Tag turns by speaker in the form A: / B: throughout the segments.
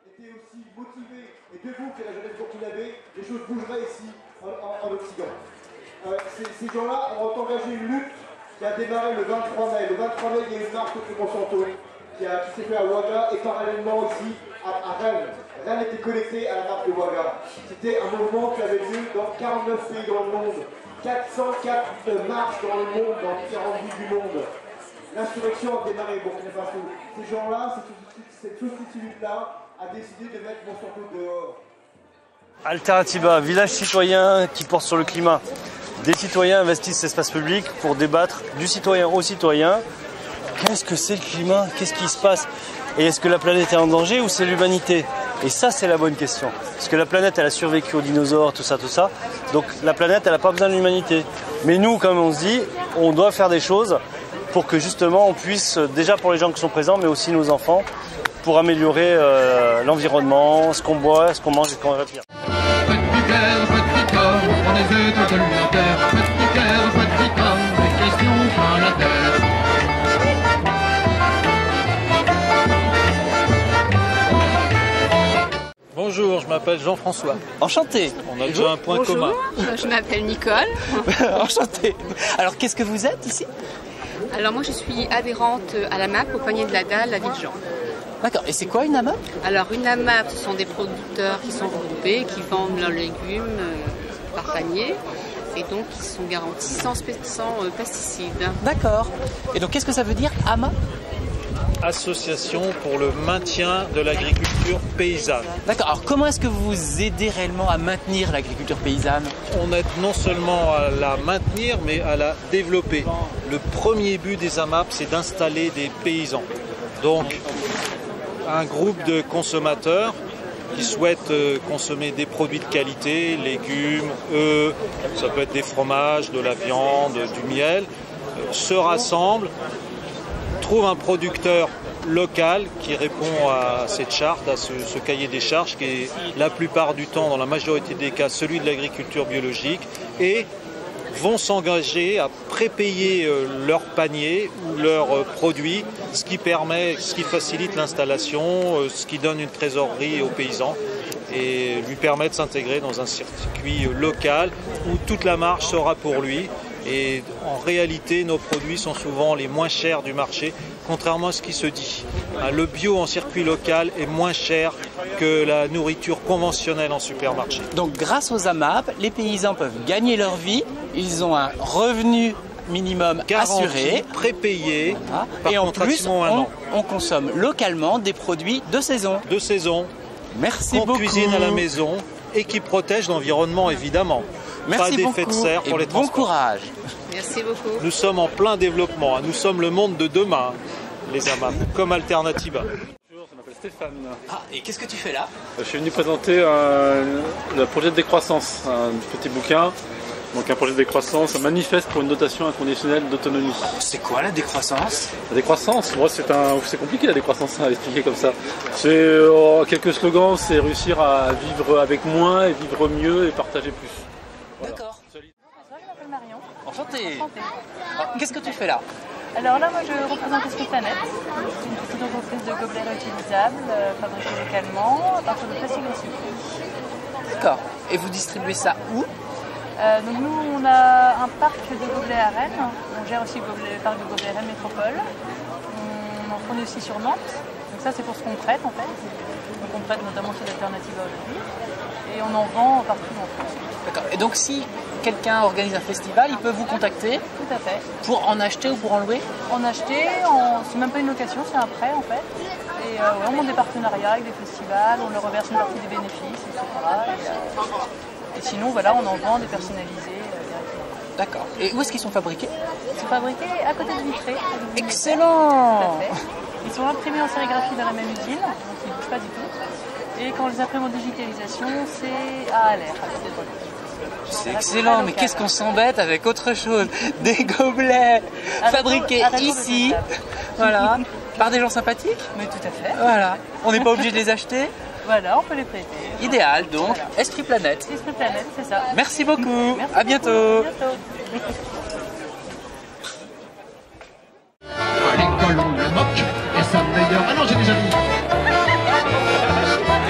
A: étaient aussi motivés et debout que la jeunesse burkinabé, les choses bougeraient ici en Occident. Ces gens-là ont engagé une lutte qui a démarré le 23 mai. Le 23 mai, il y a eu une marche contre Monsanto qui s'est fait à Ouaga et parallèlement ici à Rennes. Rennes était connecté à la marche de Ouaga. C'était un mouvement qui avait lieu dans 49 pays dans le monde. 404 marches dans le monde, dans différentes villes du monde. L'insurrection a démarré au Burkina Faso. Ces gens-là, cette société lutte-là, a décidé de mettre Monsanto dehors.
B: Alternativa, village citoyen qui porte sur le climat. Des citoyens investissent l'espace public pour débattre du citoyen au citoyen. Qu'est-ce que c'est le climat? Qu'est-ce qui se passe? Et est-ce que la planète est en danger ou c'est l'humanité? Et ça, c'est la bonne question. Parce que la planète, elle a survécu aux dinosaures, tout ça, tout ça. Donc la planète, elle n'a pas besoin de l'humanité. Mais nous, comme on se dit, on doit faire des choses pour que justement on puisse, déjà pour les gens qui sont présents, mais aussi nos enfants, pour améliorer l'environnement, ce qu'on boit, ce qu'on mange et ce qu'on respire.
C: Bonjour, je m'appelle Jean-François.
B: Enchanté.
C: On a déjà un point commun.
D: Je m'appelle Nicole.
B: Enchanté. Alors qu'est-ce que vous êtes ici?
D: Alors moi je suis adhérente à l'AMAP au panier de la dalle à Villejean.
B: D'accord, et c'est quoi une AMAP?
D: Alors une AMAP, ce sont des producteurs qui sont regroupés, qui vendent leurs légumes par panier et donc qui sont garantis sans pesticides.
B: D'accord. Et donc qu'est-ce que ça veut dire AMAP?
C: Association pour le maintien de l'agriculture paysanne.
B: D'accord, alors comment est-ce que vous aidez réellement à maintenir l'agriculture paysanne?
C: On aide non seulement à la maintenir, mais à la développer. Le premier but des AMAP, c'est d'installer des paysans. Donc, un groupe de consommateurs qui souhaitent consommer des produits de qualité, légumes, œufs, ça peut être des fromages, de la viande, du miel, se rassemblent, trouvent un producteur local qui répond à cette charte, à ce cahier des charges qui est la plupart du temps, dans la majorité des cas, celui de l'agriculture biologique et vont s'engager à prépayer leur panier ou leurs produits, ce qui facilite l'installation, ce qui donne une trésorerie aux paysans et lui permet de s'intégrer dans un circuit local où toute la marge sera pour lui. Et en réalité, nos produits sont souvent les moins chers du marché, contrairement à ce qui se dit. Le bio en circuit local est moins cher que la nourriture conventionnelle en supermarché.
B: Donc grâce aux AMAP, les paysans peuvent gagner leur vie, ils ont un revenu minimum assuré,
C: prépayé,
B: voilà.
C: Par
B: et en plus
C: on
B: consomme localement des produits de saison.
C: De saison.
B: Merci beaucoup.
C: Qu'on cuisine à la maison et qui protège l'environnement évidemment.
B: Merci
C: pas d'effet de serre pour les transports.
B: Bon courage.
D: Merci beaucoup.
C: Nous sommes en plein développement. Nous sommes le monde de demain, les AMAP, comme Alternativa.
E: Bonjour, je m'appelle Stéphane.
B: Ah, et qu'est-ce que tu fais là?
E: Je suis venu présenter le projet de décroissance, un petit bouquin. Donc un projet de décroissance, un manifeste pour une dotation inconditionnelle d'autonomie.
B: C'est quoi la décroissance?
E: La décroissance, moi c'est compliqué la décroissance à expliquer comme ça. C'est quelques slogans, c'est réussir à vivre avec moins et vivre mieux et partager plus. Voilà.
B: D'accord.
F: Je m'appelle Marion.
B: Enchanté.
F: Enchantée.
B: Qu'est-ce que tu fais là?
F: Alors là, moi je représente Esprit Planète. C'est une petite entreprise de gobelets réutilisables, fabriqués localement, à partir de plastique recyclé.
B: D'accord. Et vous distribuez ça où?
F: Donc nous, on a un parc de gobelets à Rennes. On gère aussi le parc de gobelets Rennes Métropole. On en fournit aussi sur Nantes. Donc ça, c'est pour ce qu'on prête en fait. Donc on prête notamment sur l'Alternativa aujourd'hui. Et on en vend partout en France.
B: D'accord. Et donc si quelqu'un organise un festival, il peut vous contacter?
F: Tout à fait.
B: Pour en acheter ou pour en louer?
F: En acheter, c'est même pas une location, c'est un prêt en fait. Et on monte des partenariats avec des festivals, on leur reverse une partie des bénéfices, etc. Et sinon, voilà, on en vend des personnalisés directement.
B: D'accord. Et où est-ce qu'ils sont fabriqués?
F: Ils sont fabriqués à côté de Vitré.
B: Excellent!
F: Tout à fait. Ils sont imprimés en sérigraphie dans la même usine, donc ils ne bougent pas du tout. Et quand on les imprime en digitalisation, c'est à Aller, à côté de Rennes.
B: C'est excellent, mais qu'est-ce qu'on s'embête avec autre chose? Des gobelets fabriqués ici, voilà, par des gens sympathiques?
F: Mais tout à fait.
B: Voilà, on n'est pas obligé de les acheter?
F: Voilà, on peut les prêter.
B: Idéal, donc,
F: voilà.
B: Esprit Planète.
F: Esprit Planète, c'est ça.
B: Merci beaucoup,
F: Merci
B: à bientôt.
F: beaucoup. À bientôt.
G: À l'école on le moque, et ça meilleur. Ah non, j'ai déjà dit.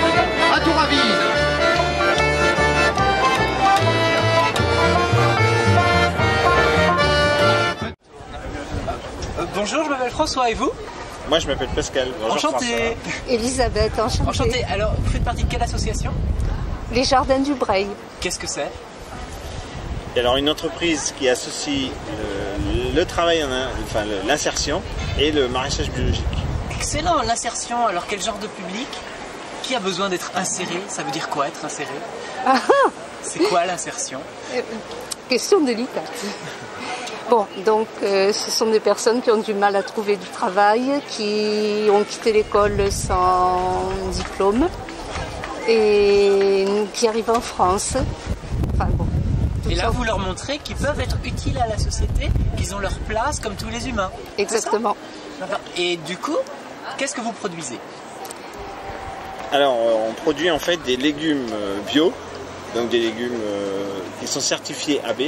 G: Bonjour, je m'appelle François et vous?
H: Moi je m'appelle Pascal. Bonjour.
G: Enchanté.
I: Elisabeth, enchantée.
G: Enchanté. Alors, vous faites partie de quelle association?
I: Les Jardins du Breil.
G: Qu'est-ce que c'est?
H: Alors une entreprise qui associe le travail, enfin l'insertion et le maraîchage biologique.
G: Excellent, l'insertion. Alors quel genre de public? Qui a besoin d'être inséré? Ça veut dire quoi être inséré? C'est quoi l'insertion?
I: Question délicate. Bon, donc ce sont des personnes qui ont du mal à trouver du travail, qui ont quitté l'école sans diplôme et qui arrivent en France. Enfin bon.
G: Et là, vous leur montrez qu'ils peuvent être utiles à la société, qu'ils ont leur place comme tous les humains.
I: Exactement.
G: Et du coup, qu'est-ce que vous produisez?
H: Alors, on produit en fait des légumes bio, donc des légumes qui sont certifiés AB,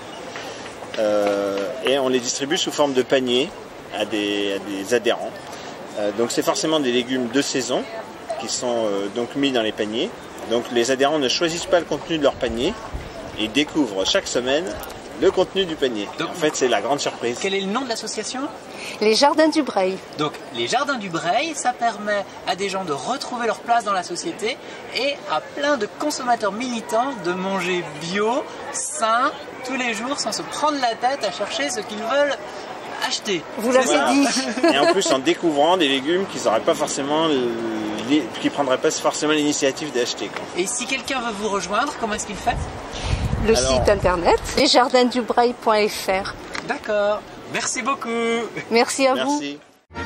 H: et on les distribue sous forme de panier à des adhérents. Donc, c'est forcément des légumes de saison qui sont donc mis dans les paniers. Donc, les adhérents ne choisissent pas le contenu de leur panier. Ils découvrent chaque semaine le contenu du panier. Donc, en fait, c'est la grande surprise.
G: Quel est le nom de l'association?
I: Les Jardins du Breil.
G: Donc, les Jardins du Breil, ça permet à des gens de retrouver leur place dans la société et à plein de consommateurs militants de manger bio, sain, tous les jours, sans se prendre la tête à chercher ce qu'ils veulent acheter.
I: Vous l'avez dit.
H: Et en plus, en découvrant des légumes qu'ils n'auraient pas forcément, qui ne prendraient pas forcément l'initiative d'acheter.
G: Et si quelqu'un veut vous rejoindre, comment est-ce qu'il fait?
I: Le site internet, lesjardinsdubreil.fr.
G: D'accord. Merci beaucoup.
I: Merci à vous.
H: Merci.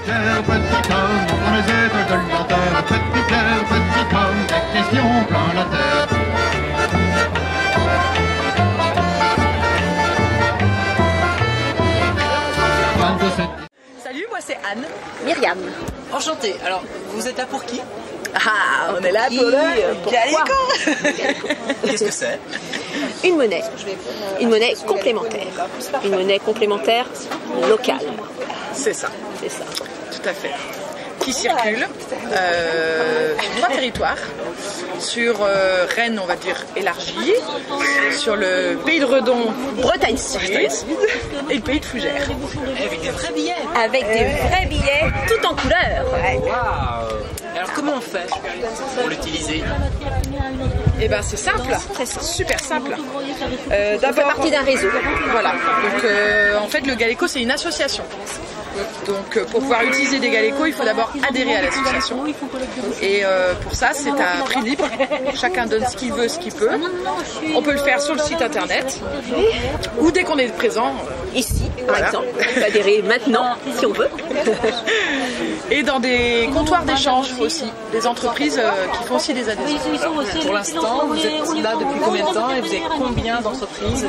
J: Salut, moi c'est Anne.
I: Myriam.
G: Enchanté. Alors, vous êtes là pour qui?
J: Ah, on est là pour le Gallico.
G: Qu'est-ce que c'est?
K: Une monnaie complémentaire. Une monnaie complémentaire locale.
J: C'est ça.
K: C'est ça.
J: Tout à fait. Qui circule sur 3 territoires. Sur Rennes, on va dire, élargie. Sur le pays de Redon,
K: Bretagne Sud.
J: Et le pays de Fougères.
G: Avec des vrais billets.
K: Avec des vrais billets, tout en couleur.
G: Waouh. Alors comment on fait pour l'utiliser?
J: Eh ben c'est simple, super simple.
K: On fait partie d'un réseau.
J: Voilà. Donc en fait le Galeco c'est une association. Donc pour pouvoir utiliser des Galeco, il faut d'abord adhérer à l'association. Et pour ça c'est à prix libre. Chacun donne ce qu'il veut, ce qu'il peut. On peut le faire sur le site internet ou dès qu'on est présent.
K: Ici, par exemple. On peut adhérer maintenant si on veut.
J: Et dans des comptoirs d'échange aussi, des entreprises qui font aussi des adhésions.
G: Pour l'instant, vous êtes là depuis combien de temps et vous avez combien d'entreprises?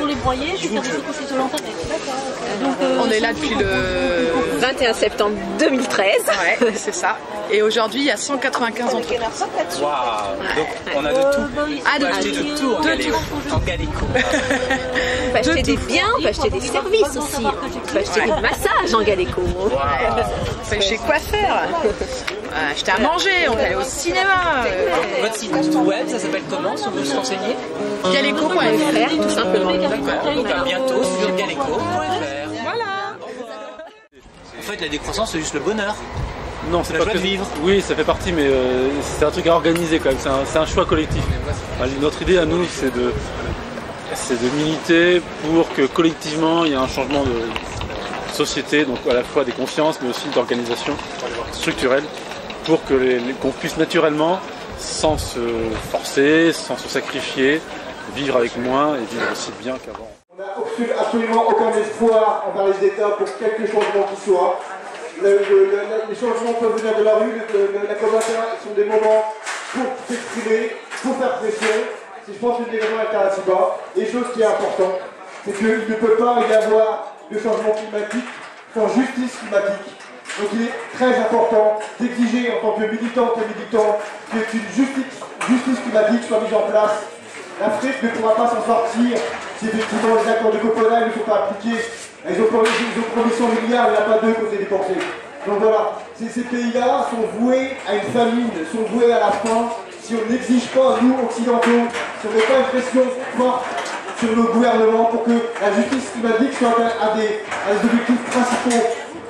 J: On est là depuis le
K: 21 septembre 2013.
J: Ouais, c'est ça. Et aujourd'hui, il y a 195 entreprises.
G: Waouh. Donc on a de tout.
J: Ah,
G: On peut acheter de tout en Galeco.
K: On peut acheter des biens, on peut acheter des services aussi. On peut acheter des massages en Galeco.
J: On peut chez coiffeur. Acheter à manger, on peut aller au cinéma.
G: Votre site web, ça s'appelle comment si vous vous renseignez?
J: Galeco.fr,
K: tout simplement.
G: D'accord. Donc à bientôt sur galeco.fr.
J: Voilà.
G: En fait, la décroissance, c'est juste le bonheur.
E: Non, c'est
G: la
E: pas
G: joie
E: que
G: de vivre.
E: Oui, ça fait partie, mais c'est un truc à organiser quand même. C'est un choix collectif. Notre idée à nous, c'est de militer pour que collectivement il y ait un changement de société, donc à la fois des consciences, mais aussi d'organisation structurelle, pour que qu'on puisse naturellement, sans se forcer, sans se sacrifier, vivre avec moins et vivre aussi bien qu'avant.
A: On n'a absolument aucun espoir envers les États pour quelque changement qui soit. Les changements peuvent venir de la rue, la combattant sont des moments pour s'exprimer, pour faire pression. C'est, je pense, une des raisons alternatives. Et chose qui est importante, c'est qu'il ne peut pas y avoir de changement climatique sans justice climatique. Donc il est très important d'exiger en tant que militante et militant qu'une justice climatique soit mise en place. L'Afrique ne pourra pas s'en sortir si effectivement les accords de Copenhague ne sont pas appliqués. Ils ont promis 100 milliards, il n'y en a pas 2 qui ont été dépensés. Donc voilà, ces pays-là sont voués à une famine, sont voués à la faim. Si on n'exige pas, nous, occidentaux, si on ne met pas une pression forte sur nos gouvernements pour que la justice climatique soit un des objectifs principaux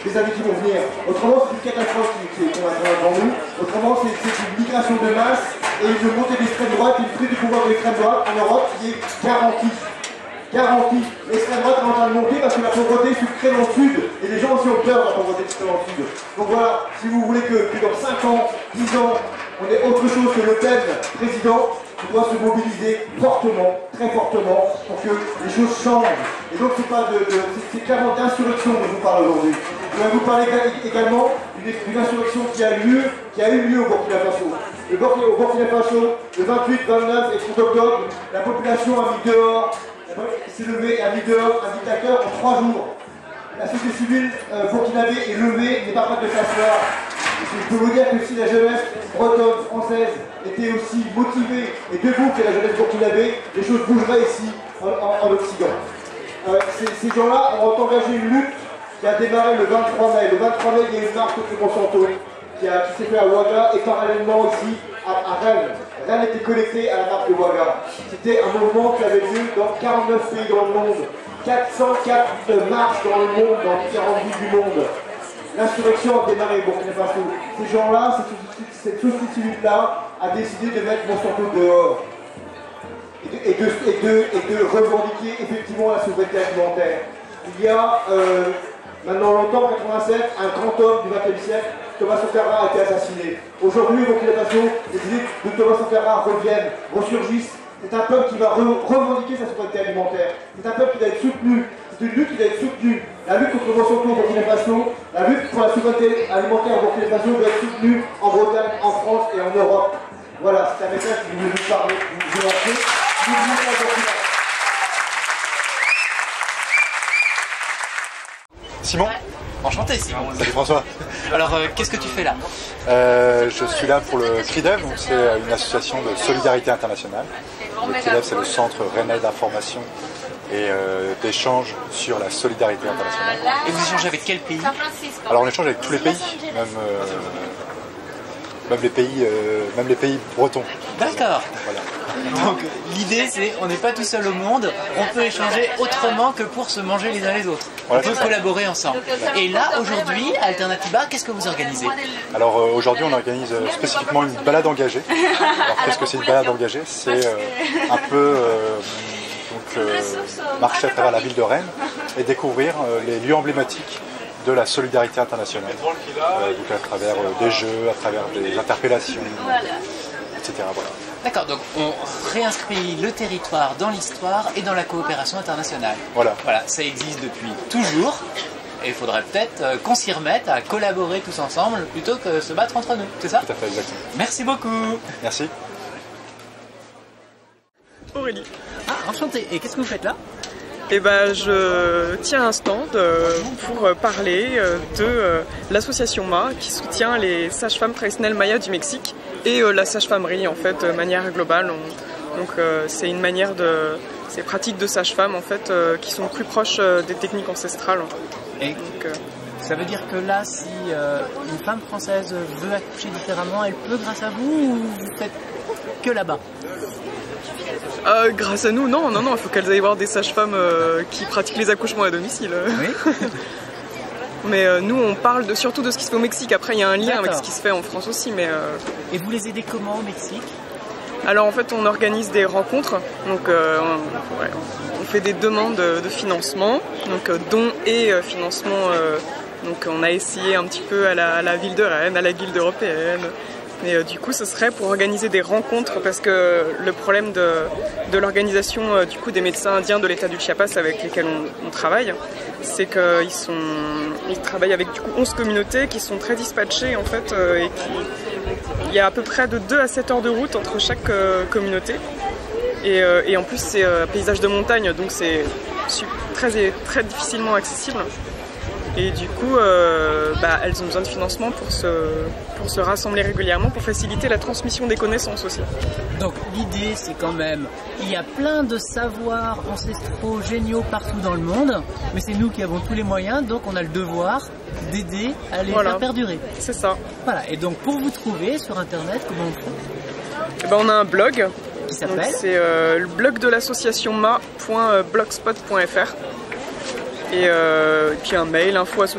A: les amis qui vont venir. Autrement, c'est une catastrophe qui est devant nous. Autrement, c'est une migration de masse et une montée de l'extrême droite, une prise du pouvoir de l'extrême droite en Europe qui est garantie. Garantie. L'extrême droite est en train de monter parce que la pauvreté succrée dans le sud et les gens aussi ont peur de la pauvreté succrée dans le sud. Donc voilà, si vous voulez que dans 5 ans, 10 ans, on ait autre chose que Le Pen président, on doit se mobiliser fortement, très fortement, pour que les choses changent. Et donc c'est clairement d'insurrection dont je vous parle aujourd'hui. Je vais vous parler également d'une insurrection qui a eu lieu au Burkina Faso. Au Burkina Faso, le 28, 29 et 30 octobre, la population a mis dehors, s'est levée et a mis dehors un dictateur en 3 jours. La société civile burkinabé est levée, n'est pas prête de s'asseoir. Je peux vous dire que si la jeunesse bretonne, française, était aussi motivée et debout que la jeunesse burkinabé, les choses bougeraient ici, en Occident. Ces gens-là ont engagé une lutte qui a démarré le 23 mai. Le 23 mai, il y a eu une marche contre Monsanto qui s'est fait à Ouaga et parallèlement aussi à Rennes. Rennes était connecté à la marche de Ouaga. C'était un mouvement qui avait lieu dans 49 pays dans le monde. 404 marches dans le monde, dans différentes villes du monde. L'insurrection a démarré au Burkina Faso. Ces gens-là, cette société civile-là, a décidé de mettre Monsanto dehors et de revendiquer effectivement la souveraineté alimentaire. Il y a maintenant longtemps, en 87, un grand homme du XXe siècle, Thomas Sankara, a été assassiné. Aujourd'hui, au Burkina Faso, les idées de Thomas Sankara reviennent, ressurgissent. C'est un peuple qui va revendiquer sa souveraineté alimentaire. C'est un peuple qui doit être soutenu. C'est une lutte qui doit être soutenue. La lutte contre Monsanto au Burkina Faso, la lutte pour la souveraineté alimentaire au Burkina Faso doit être soutenue en Bretagne, en France et en Europe. Voilà, c'est un message que je voulais vous parler, vous lancer.
L: Simon.
G: Enchanté Simon.
L: Salut François.
G: Alors qu'est-ce que tu fais là?
L: Je suis là pour le CRIDEV, donc c'est une association de solidarité internationale. Le CRIDEV, c'est le centre rennais d'information et d'échange sur la solidarité internationale.
G: Et vous échangez avec quel pays?
L: Alors on échange avec tous les pays, même les pays bretons.
G: D'accord.
L: Voilà.
G: Donc l'idée c'est, on n'est pas tout seul au monde, on peut échanger autrement que pour se manger les uns les autres.
L: Voilà,
G: on peut collaborer ensemble. Et là aujourd'hui, à Alternatiba, qu'est-ce que vous organisez?
L: Alors aujourd'hui on organise spécifiquement une balade engagée. Alors qu'est-ce que c'est une balade engagée? C'est un peu marcher à travers la ville de Rennes et découvrir les lieux emblématiques de la solidarité internationale. Donc à travers des jeux, à travers des interpellations, etc. Voilà.
G: D'accord, donc on réinscrit le territoire dans l'histoire et dans la coopération internationale.
L: Voilà.
G: Voilà, ça existe depuis toujours. Et il faudrait peut-être qu'on s'y remette à collaborer tous ensemble plutôt que se battre entre nous, c'est ça?
L: Tout à fait, exactement.
G: Merci beaucoup.
L: Merci.
M: Aurélie.
G: Ah, enchanté. Et qu'est-ce que vous faites là?
M: Eh ben, je tiens un stand pour parler de l'association MA qui soutient les sages-femmes traditionnelles mayas du Mexique et la sage-famerie en fait de manière globale. Donc c'est une manière de ces pratiques de sage-femme en fait qui sont plus proches des techniques ancestrales.
G: Et donc, ça veut dire que là, si une femme française veut accoucher différemment, elle peut grâce à vous ou vous faites que là-bas?
M: Grâce à nous, non, il faut qu'elles aillent voir des sages-femmes qui pratiquent les accouchements à domicile.
G: Oui.
M: Mais nous, on parle surtout de ce qui se fait au Mexique. Après, il y a un lien avec ce qui se fait en France aussi. Mais,
G: Et vous les aidez comment au Mexique?
M: Alors en fait, on organise des rencontres. Donc, on fait des demandes de financement, donc dons et financement. Donc, on a essayé un petit peu à la ville de Rennes, à la Guilde européenne. Mais du coup, ce serait pour organiser des rencontres parce que le problème de l'organisation du coup des médecins indiens de l'état du Chiapas avec lesquels on travaille, c'est qu'ils travaillent avec du coup 11 communautés qui sont très dispatchées en fait et il y a à peu près de 2 à 7 heures de route entre chaque communauté et en plus c'est un paysage de montagne donc c'est très difficilement accessible. Et du coup, elles ont besoin de financement pour se rassembler régulièrement, pour faciliter la transmission des connaissances aussi.
G: Donc l'idée, c'est quand même, il y a plein de savoirs ancestraux géniaux partout dans le monde, mais c'est nous qui avons tous les moyens, donc on a le devoir d'aider à les faire perdurer.
M: C'est ça.
G: Voilà, et donc pour vous trouver sur Internet, comment on fait?
M: On a un blog.
G: Qui s'appelle?
M: C'est le blog de l'association ma.blogspot.fr. Et puis un mail,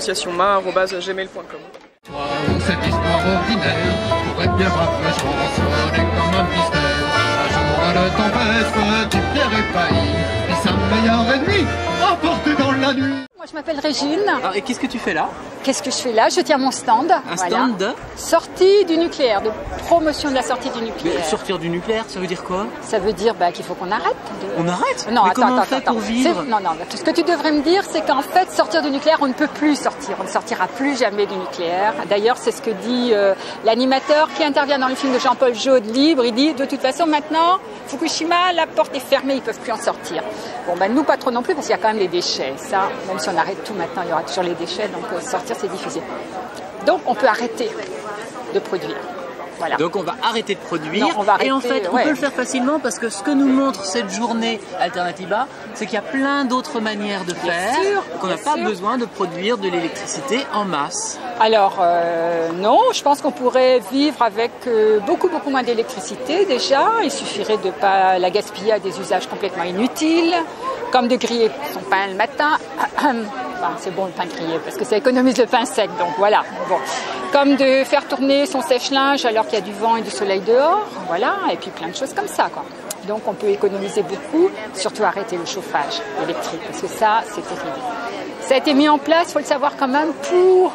M: info-associationma@gmail.com.
N: Cette histoire ordinaire pourrait bien rapprocher comme un mystère. Un jour le tempête du Pierre épailli, et sa meilleure ennemie emporté dans la nuit.
O: Moi je m'appelle Régine.
G: Alors, et qu'est-ce que tu fais là?
O: Qu'est-ce que je fais là? Je tiens mon stand.
G: Un stand de
O: sortie du nucléaire, de promotion de la sortie du nucléaire.
G: Mais sortir du nucléaire, ça veut dire quoi?
O: Ça veut dire qu'il faut qu'on arrête.
G: On arrête?
O: Non,
G: mais
O: attends,
G: comment on fait pour vivre?
O: Non, ce que tu devrais me dire, c'est qu'en fait, sortir du nucléaire, on ne peut plus sortir. On ne sortira plus jamais du nucléaire. D'ailleurs, c'est ce que dit l'animateur qui intervient dans le film de Jean-Paul Jaude, Libre. Il dit, de toute façon, maintenant, Fukushima, la porte est fermée, ils ne peuvent plus en sortir. Bon, nous, pas trop non plus, parce qu'il y a quand même les déchets. Ça, même si on arrête tout maintenant, il y aura toujours les déchets, donc sortir, c'est difficile. Donc, on peut arrêter de produire. Voilà.
G: Donc on va arrêter de produire.
O: Non, on va arrêter,
G: et en fait, on peut le faire facilement parce que ce que nous montre cette journée Alternativa, c'est qu'il y a plein d'autres manières de faire, qu'on n'a pas besoin de produire de l'électricité en masse.
O: Alors non, je pense qu'on pourrait vivre avec beaucoup moins d'électricité déjà. Il suffirait de ne pas la gaspiller à des usages complètement inutiles, comme de griller son pain le matin. Enfin, c'est bon le pain grillé parce que ça économise le pain sec, donc voilà. Bon. Comme de faire tourner son sèche-linge alors qu'il y a du vent et du soleil dehors, voilà, et puis plein de choses comme ça, quoi. Donc on peut économiser beaucoup, surtout arrêter le chauffage électrique, parce que ça, c'est terrible. Ça a été mis en place, il faut le savoir quand même, pour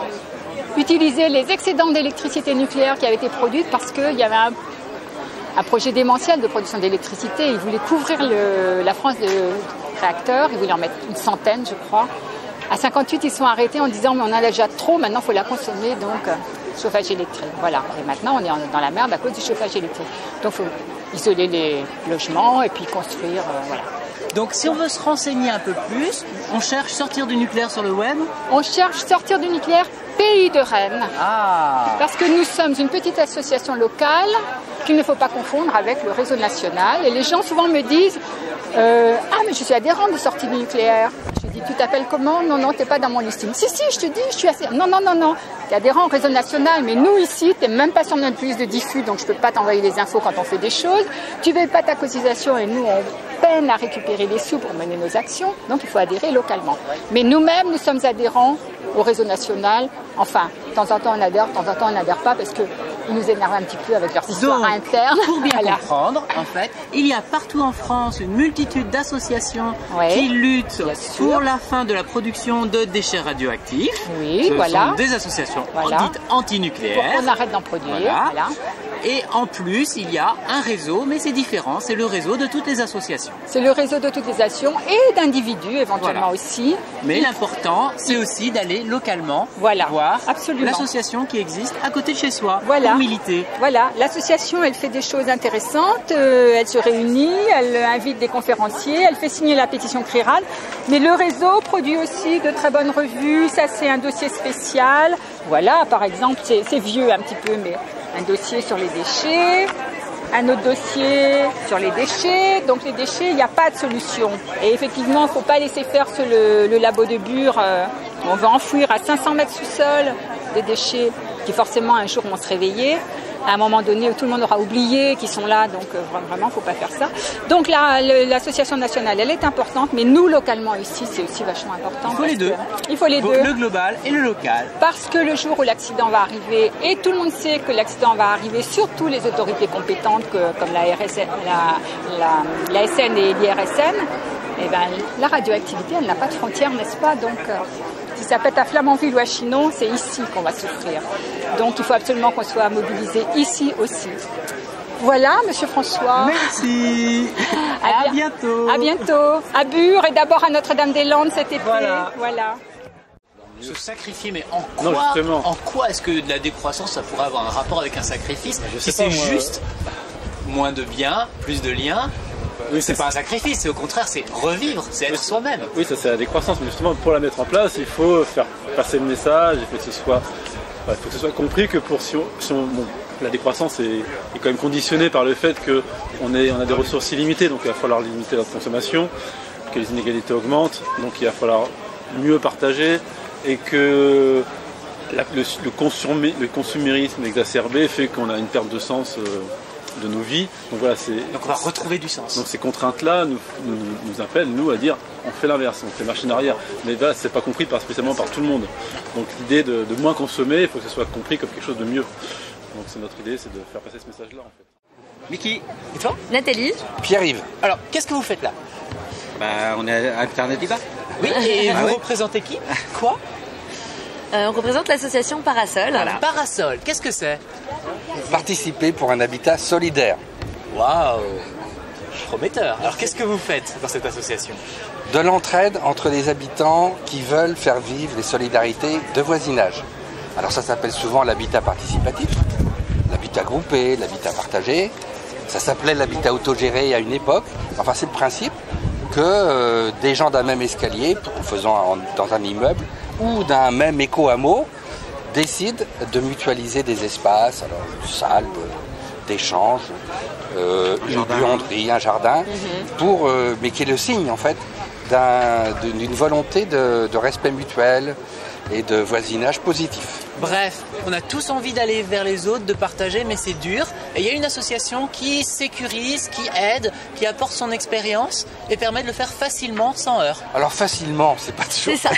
O: utiliser les excédents d'électricité nucléaire qui avaient été produits, parce qu'il y avait un projet démentiel de production d'électricité. Ils voulaient couvrir la France de réacteurs, ils voulaient en mettre une centaine, je crois. À 58, ils sont arrêtés en disant mais on en a déjà trop, maintenant il faut la consommer, donc chauffage électrique. Voilà. Et maintenant on est dans la merde à cause du chauffage électrique. Donc il faut isoler les logements et puis construire, voilà.
G: Donc si on veut se renseigner un peu plus, on cherche sortir du nucléaire sur le web?
O: On cherche sortir du nucléaire Pays de Rennes.
G: Ah.
O: Parce que nous sommes une petite association locale qu'il ne faut pas confondre avec le réseau national. Et les gens souvent me disent ah mais je suis adhérent de sortie du nucléaire. Je dis tu t'appelles comment? Non, t'es pas dans mon listing. Si, je te dis, je suis assez... Non, t'es adhérent au réseau national, mais nous ici, t'es même pas sur notre liste de diffus, donc je peux pas t'envoyer les infos quand on fait des choses. Tu payes pas ta cotisation et nous on peine à récupérer les sous pour mener nos actions, donc il faut adhérer localement. Mais nous-mêmes, nous sommes adhérents au réseau national. Enfin, de temps en temps on adhère, de temps en temps on n'adhère pas parce que ils nous énervent un petit peu avec leurs histoires internes.
G: Pour bien comprendre, en fait, il y a partout en France une multitude d'associations qui luttent pour la fin de la production de déchets radioactifs.
O: Oui,
G: Ce sont des associations dites antinucléaires.
O: Pour qu'on arrête d'en produire. Voilà.
G: Et en plus, il y a un réseau, mais c'est différent, c'est le réseau de toutes les associations.
O: C'est le réseau de toutes les associations et d'individus éventuellement aussi.
G: Mais l'important, c'est aussi d'aller localement voir l'association qui existe à côté de chez soi pour militer.
O: Voilà, l'association, elle fait des choses intéressantes, elle se réunit, elle invite des conférenciers, elle fait signer la pétition CRIRAD, mais le réseau produit aussi de très bonnes revues, ça c'est un dossier spécial. Voilà, par exemple, c'est vieux un petit peu, mais un dossier sur les déchets, un autre dossier sur les déchets. Donc les déchets, il n'y a pas de solution. Et effectivement, il ne faut pas laisser faire le labo de Bure. On va enfouir à 500 mètres sous-sol des déchets qui forcément un jour vont se réveiller. À un moment donné, tout le monde aura oublié qu'ils sont là, donc vraiment, il ne faut pas faire ça. Donc l'association nationale, elle est importante, mais nous, localement, ici, c'est aussi vachement important.
G: Il faut les deux.
O: Il faut les deux.
G: Le global et le local.
O: Parce que le jour où l'accident va arriver, et tout le monde sait que l'accident va arriver, surtout les autorités compétentes comme la SN et l'IRSN, eh ben, la radioactivité, elle n'a pas de frontières, n'est-ce pas? Donc, si ça pète à Flamanville ou à Chinon, c'est ici qu'on va souffrir. Donc il faut absolument qu'on soit mobilisé ici aussi. Voilà, Monsieur François.
G: Merci. À bientôt.
O: À bientôt. À Bure et d'abord à Notre-Dame-des-Landes cet été. Voilà.
G: Se sacrifier, mais en quoi est-ce que de la décroissance, ça pourrait avoir un rapport avec un sacrifice? Si c'est juste moins de biens, plus de liens. Oui, c'est pas un sacrifice, c'est au contraire, c'est revivre, c'est être soi-même.
E: Oui, ça c'est la décroissance, mais justement pour la mettre en place, il faut faire passer le message, il faut que ce soit compris que la décroissance est quand même conditionnée par le fait qu'on a des ressources illimitées, donc il va falloir limiter notre consommation, que les inégalités augmentent, donc il va falloir mieux partager et que le consumérisme exacerbé fait qu'on a une perte de sens de nos vies. Donc voilà,
G: donc on va retrouver du sens.
E: Donc ces contraintes-là nous appellent, nous, à dire on fait l'inverse, on fait machine arrière. Mais là, c'est pas compris spécialement par tout le monde. Donc l'idée de moins consommer, il faut que ce soit compris comme quelque chose de mieux. Donc c'est notre idée, c'est de faire passer ce message-là en fait.
G: Mickey, et toi?
P: Nathalie.
Q: Pierre-Yves.
G: Alors, qu'est-ce que vous faites là?
Q: On est à Alternativa.
G: Oui, et vous représentez qui? Quoi?
P: On représente l'association Parasol.
G: Voilà. Parasol, qu'est-ce que c'est?
Q: Participer pour un habitat solidaire.
G: Waouh, prometteur. Alors qu'est-ce que vous faites dans cette association?
Q: De l'entraide entre les habitants qui veulent faire vivre les solidarités de voisinage. Alors ça s'appelle souvent l'habitat participatif, l'habitat groupé, l'habitat partagé. Ça s'appelait l'habitat autogéré à une époque. Enfin, c'est le principe que des gens d'un même escalier, dans un immeuble, ou d'un même éco-hameau, décident de mutualiser des espaces, alors une salle d'échange, une buanderie, un jardin, mais qui est le signe en fait d'une volonté de respect mutuel et de voisinage positif.
G: Bref, on a tous envie d'aller vers les autres, de partager, mais c'est dur. Et il y a une association qui sécurise, qui aide, qui apporte son expérience et permet de le faire facilement, sans heurts.
Q: Alors facilement, c'est pas toujours.
P: C'est ça.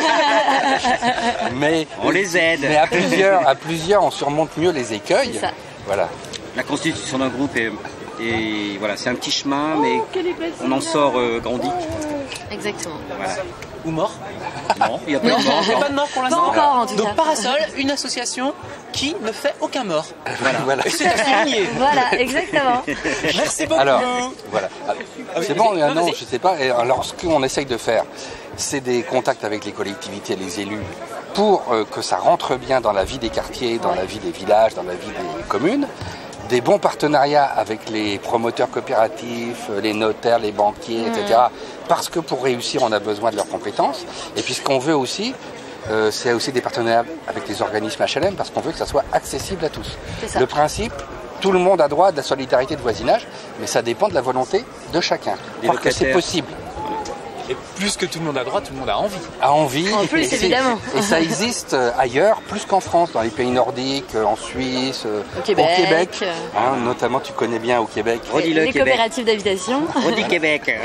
Q: Mais
R: on les aide.
Q: Mais à plusieurs, on surmonte mieux les écueils.
P: C'est ça.
Q: Voilà.
R: La constitution d'un groupe et voilà, c'est un petit chemin, mais on en sort grandi.
P: Exactement.
R: Voilà.
G: Ou mort?
R: Non, il n'y a pas de mort.
G: Il n'y a pas de mort pour l'instant.
P: Pas encore en tout cas.
G: Donc Parasol, une association qui ne fait aucun mort.
Q: Voilà.
G: Et c'est à souligner.
P: Voilà, exactement.
G: Merci beaucoup.
Q: Alors, voilà. C'est bon,
G: non,
Q: non,
G: vas-y.
Q: je sais pas. Et alors, ce qu'on essaye de faire, c'est des contacts avec les collectivités et les élus pour que ça rentre bien dans la vie des quartiers, dans la vie des villages, dans la vie des communes. Des bons partenariats avec les promoteurs coopératifs, les notaires, les banquiers, etc. Parce que pour réussir, on a besoin de leurs compétences. Et puis ce qu'on veut aussi, c'est aussi des partenariats avec les organismes HLM parce qu'on veut que ça soit accessible à tous. Le principe, tout le monde a droit à de la solidarité de voisinage, mais ça dépend de la volonté de chacun. Parce que c'est possible.
G: Et plus que tout le monde a droit, tout le monde a envie.
Q: A envie.
P: En plus, évidemment.
Q: Et ça existe ailleurs, plus qu'en France, dans les pays nordiques, en Suisse,
P: au Québec.
Q: Notamment, tu connais bien au Québec.
P: Les coopératives d'habitation.
R: Redis Québec.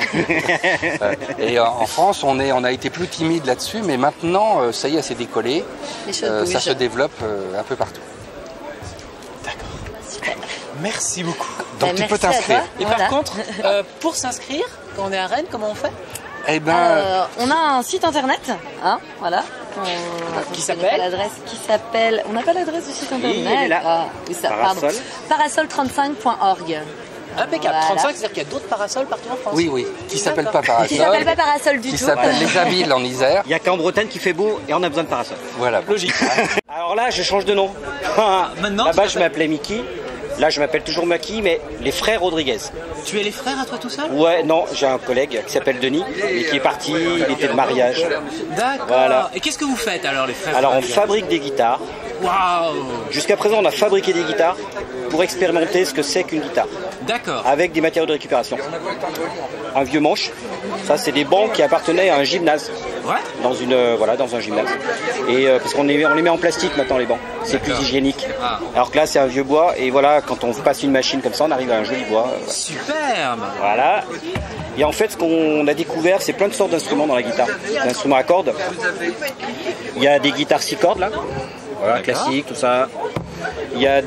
Q: Et en France, on a été plus timide là-dessus, mais maintenant, ça y est, c'est décollé. Ça se développe un peu partout.
G: D'accord.
P: Super.
G: Merci beaucoup.
Q: Donc tu peux t'inscrire.
G: Et par contre, pour s'inscrire, quand on est à Rennes, comment on fait?
Q: Eh ben,
P: on a un site internet, voilà.
G: Qui s'appelle?
P: On n'a pas l'adresse du site internet.
R: Oui, elle est là.
P: Parasol. Parasol35.org.
G: Impeccable. Voilà. 35, c'est-à-dire qu'il y a d'autres parasols partout en France.
Q: Oui. Qui s'appelle pas Parasol.
P: Qui s'appelle pas Parasol du tout.
Q: Qui s'appelle Les Habiles en Isère.
R: Il n'y a qu'en Bretagne qui fait beau et on a besoin de parasol.
Q: Voilà.
G: Logique.
R: Alors là, je change de nom.
G: Maintenant,
R: là-bas, je m'appelais Mickey. Là, je m'appelle toujours Maki, mais les frères Rodriguez.
G: Tu es les frères à toi tout seul?
R: Ouais, non, j'ai un collègue qui s'appelle Denis et qui est parti, il était de mariage.
G: D'accord.
R: Voilà.
G: Et qu'est-ce que vous faites alors, les frères?
R: Alors, on fabrique des guitares.
G: Waouh!
R: Jusqu'à présent, on a fabriqué des guitares pour expérimenter ce que c'est qu'une guitare.
G: D'accord.
R: Avec des matériaux de récupération. Un vieux manche. Ça, c'est des bancs qui appartenaient à un gymnase.
G: Ouais.
R: Dans un gymnase. Et parce qu'on les met en plastique maintenant, les bancs. C'est plus hygiénique.
G: Ah.
R: Alors que là, c'est un vieux bois. Et voilà, quand on passe une machine comme ça, on arrive à un joli bois.
G: Superbe.
R: Voilà. Et en fait, ce qu'on a découvert, c'est plein de sortes d'instruments dans la guitare. Des instruments à cordes. Il y a des guitares 6 cordes, là. Voilà, classique, tout ça. Il y a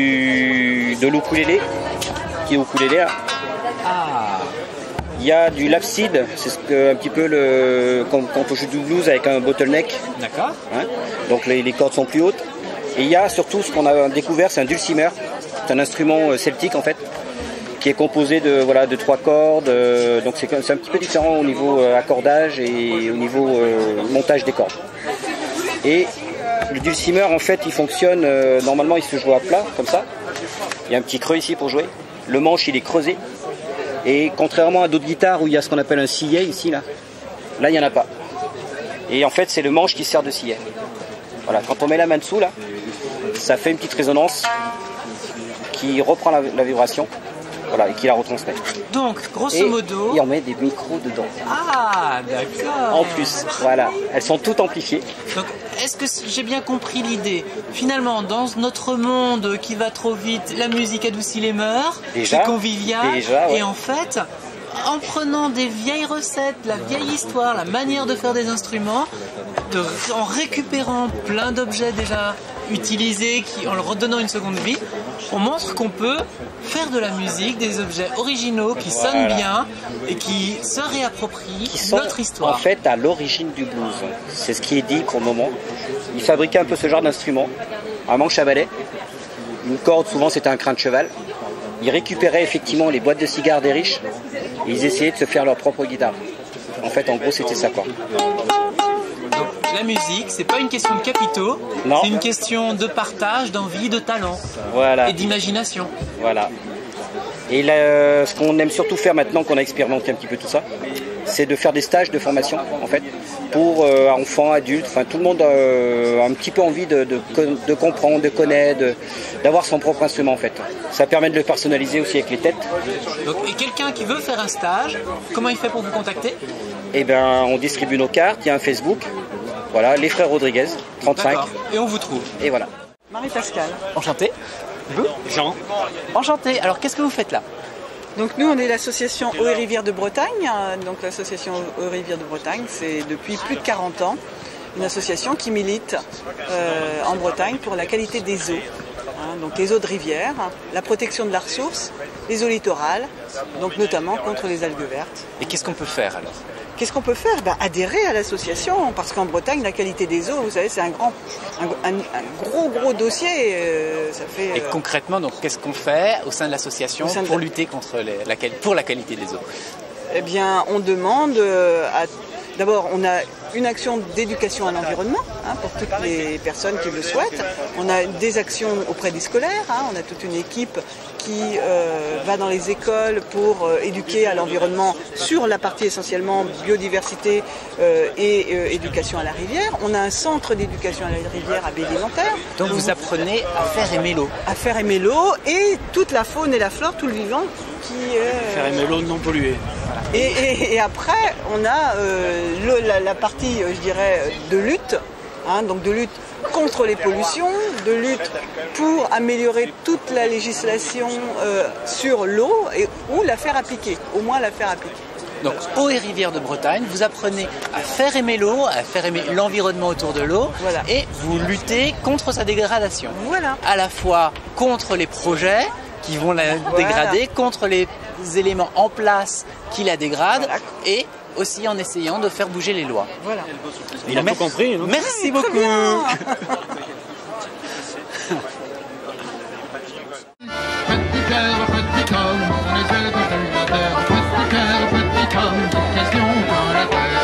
R: de l'ukulélé, qui est ukulélé là. Il y a du lapside, c'est un petit peu quand on joue du blues avec un bottleneck.
G: D'accord.
R: Donc les cordes sont plus hautes. Et il y a surtout ce qu'on a découvert, c'est un dulcimer. C'est un instrument celtique en fait, qui est composé de 3 cordes. Donc c'est un petit peu différent au niveau accordage et au niveau montage des cordes. Et le dulcimer, en fait, il fonctionne, normalement, il se joue à plat, comme ça. Il y a un petit creux ici pour jouer. Le manche, il est creusé. Et contrairement à d'autres guitares où il y a ce qu'on appelle un sillet, ici, là, il n'y en a pas. Et en fait, c'est le manche qui sert de sillet. Voilà, quand on met la main dessous, là, ça fait une petite résonance qui reprend la vibration. Voilà, et qui la retransmet.
G: Donc, grosso modo...
R: Et on met des micros dedans.
G: Ah, d'accord.
R: En plus, voilà. Elles sont toutes amplifiées.
G: Donc, est-ce que j'ai bien compris l'idée? Finalement, dans notre monde qui va trop vite, la musique adoucit les mœurs, c'est convivial,
R: ouais.
G: et en fait, en prenant des vieilles recettes, la vieille histoire, la manière de faire des instruments, en récupérant plein d'objets déjà utilisés, en leur redonnant une seconde vie, on montre qu'on peut faire de la musique, des objets originaux qui sonnent bien et qui se réapproprient notre histoire.
R: En fait, à l'origine du blues, c'est ce qui est dit pour le moment. Ils fabriquaient un peu ce genre d'instrument, un manche à balai, une corde, souvent c'était un crin de cheval. Ils récupéraient effectivement les boîtes de cigares des riches et ils essayaient de se faire leur propre guitare. En fait, en gros, c'était ça, quoi.
G: Donc, la musique, c'est pas une question de capitaux, c'est une question de partage, d'envie, de talent,
R: voilà,
G: et d'imagination.
R: Voilà. Et là, ce qu'on aime surtout faire maintenant qu'on a expérimenté un petit peu tout ça, c'est de faire des stages de formation, en fait, pour enfants, adultes, enfin tout le monde a un petit peu envie de comprendre, de connaître, d'avoir son propre instrument, en fait. Ça permet de le personnaliser aussi avec les têtes.
G: Donc, et quelqu'un qui veut faire un stage, comment il fait pour vous contacter?
R: Eh bien, on distribue nos cartes, il y a un Facebook, voilà, les frères Rodriguez, 35.
G: Et on vous trouve.
R: Et voilà.
J: Marie-Pascale.
G: Enchanté. Vous?
J: Jean.
G: Enchanté. Alors, qu'est-ce que vous faites là?
J: Donc nous, on est l'association Eau et Rivières de Bretagne. Donc l'association Eau et Rivières de Bretagne, c'est depuis plus de 40 ans une association qui milite en Bretagne pour la qualité des eaux. Donc les eaux de rivière, la protection de la ressource, les eaux littorales, donc notamment contre les algues vertes.
G: Et qu'est-ce qu'on peut faire alors?
J: Qu'est-ce qu'on peut faire? Adhérer à l'association, parce qu'en Bretagne, la qualité des eaux, vous savez, c'est un gros dossier. Ça fait,
G: Et concrètement, donc, qu'est-ce qu'on fait au sein de l'association pour lutter contre pour la qualité des eaux?
J: Eh bien, on demande d'abord, on a une action d'éducation à l'environnement pour toutes les personnes qui le souhaitent. On a des actions auprès des scolaires. On a toute une équipe qui va dans les écoles pour éduquer à l'environnement sur la partie essentiellement biodiversité et éducation à la rivière. On a un centre d'éducation à la rivière à Bélimontaire.
G: Donc vous apprenez à faire aimer l'eau.
J: À faire aimer l'eau et toute la faune et la flore, tout le vivant qui est...
E: Faire aimer l'eau non polluée.
J: Et après, on a la partie, je dirais, de lutte, donc de lutte contre les pollutions, de lutte pour améliorer toute la législation sur l'eau ou la faire appliquer, au moins la faire appliquer.
G: Donc, Eau et Rivières de Bretagne, vous apprenez à faire aimer l'eau, à faire aimer l'environnement autour de l'eau,
J: voilà,
G: et vous luttez contre sa dégradation.
J: Voilà.
G: À la fois contre les projets qui vont la dégrader, contre les éléments en place qui la dégradent, et aussi en essayant de faire bouger les lois.
J: Voilà.
E: Il a tout compris. Non?
G: Merci beaucoup.
N: Petit cœur, petit homme, on les aide dans la terre. Petit cœur, petit homme, toute question dans la terre.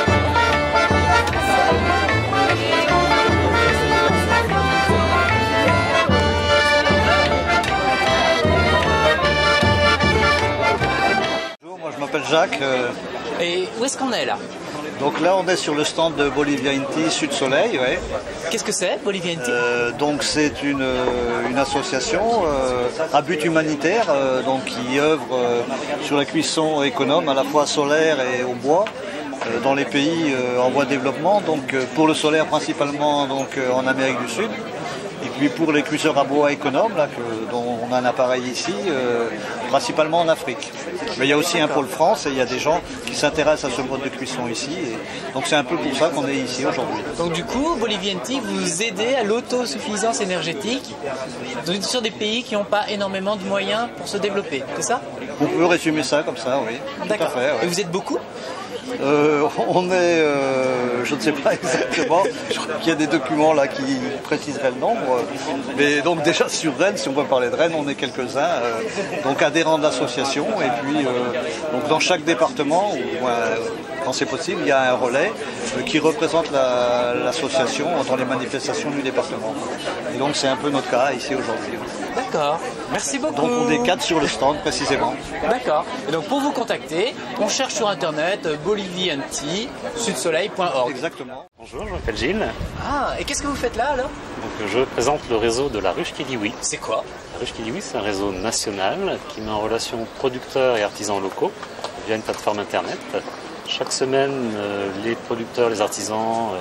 S: Bonjour, moi je m'appelle Jacques.
G: Et où est-ce qu'on est là?
S: Donc là on est sur le stand de Bolivia Inti Sud Soleil. Ouais.
G: Qu'est-ce que c'est, Bolivia Inti?
S: Donc c'est une association à but humanitaire donc qui œuvre sur la cuisson économe à la fois solaire et au bois dans les pays en voie de développement, donc pour le solaire principalement donc, en Amérique du Sud. Et puis pour les cuisseurs à bois économes, là, dont on a un appareil ici, principalement en Afrique. Mais il y a aussi un pôle France et il y a des gens qui s'intéressent à ce mode de cuisson ici. Et donc c'est un peu pour ça qu'on est ici aujourd'hui.
G: Donc du coup, Bolivia Inti, vous aidez à l'autosuffisance énergétique sur des pays qui n'ont pas énormément de moyens pour se développer, c'est ça?
S: On peut résumer ça comme ça, oui.
G: D'accord.
S: Tout à fait, ouais.
G: Et vous êtes beaucoup?
S: On est, je ne sais pas exactement, je crois qu'il y a des documents là qui préciseraient le nombre, mais donc déjà sur Rennes, si on peut parler de Rennes, on est quelques-uns, donc adhérents de l'association, et puis donc dans chaque département, quand c'est possible, il y a un relais qui représente l'association dans les manifestations du département. Et donc c'est un peu notre cas ici aujourd'hui.
G: D'accord, merci beaucoup.
S: Donc on est 4 sur le stand précisément.
G: D'accord, et donc pour vous contacter, on cherche sur internet bolivianti-sudsoleil.org.
S: Exactement.
E: Bonjour, je m'appelle Gilles.
G: Ah, et qu'est-ce que vous faites là alors?
E: Donc, je présente le réseau de la Ruche Kiliwi.
G: C'est quoi?
E: La Ruche Kiliwi, c'est un réseau national qui met en relation producteurs et artisans locaux via une plateforme internet. Chaque semaine, les producteurs, les artisans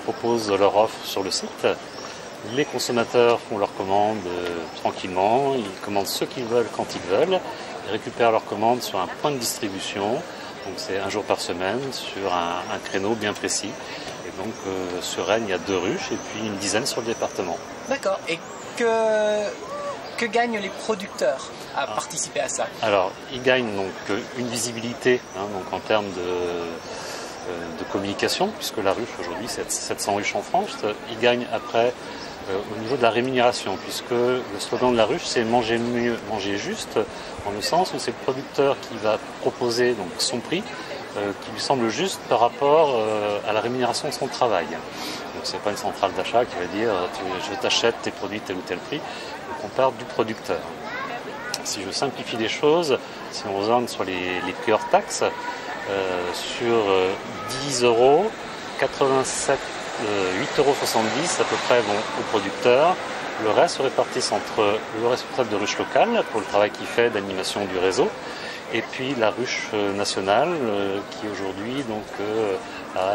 T: proposent leur offre sur le site. Les consommateurs font leurs commandes tranquillement, ils commandent ce qu'ils veulent quand ils veulent, ils récupèrent leurs commandes sur un point de distribution, donc c'est un jour par semaine sur un créneau bien précis. Et donc sur Rennes, il y a 2 ruches et puis une dizaine sur le département.
G: D'accord. Et que gagnent les producteurs à participer à ça?
T: Alors, ils gagnent donc une visibilité donc en termes de communication, puisque la ruche aujourd'hui c'est 700 ruches en France. Ils gagnent après au niveau de la rémunération, puisque le slogan de la ruche c'est manger mieux, manger juste, en le sens où c'est le producteur qui va proposer donc son prix qui lui semble juste par rapport à la rémunération de son travail. Donc c'est pas une centrale d'achat qui va dire je t'achète tes produits tel ou tel prix, donc on part du producteur. Si je simplifie les choses, si on raisonne sur les prix hors taxes, sur 10 €, 8,70 € à peu près vont au producteur. Le reste se répartisse entre le responsable de ruche locale pour le travail qu'il fait d'animation du réseau et puis la ruche nationale qui aujourd'hui donc a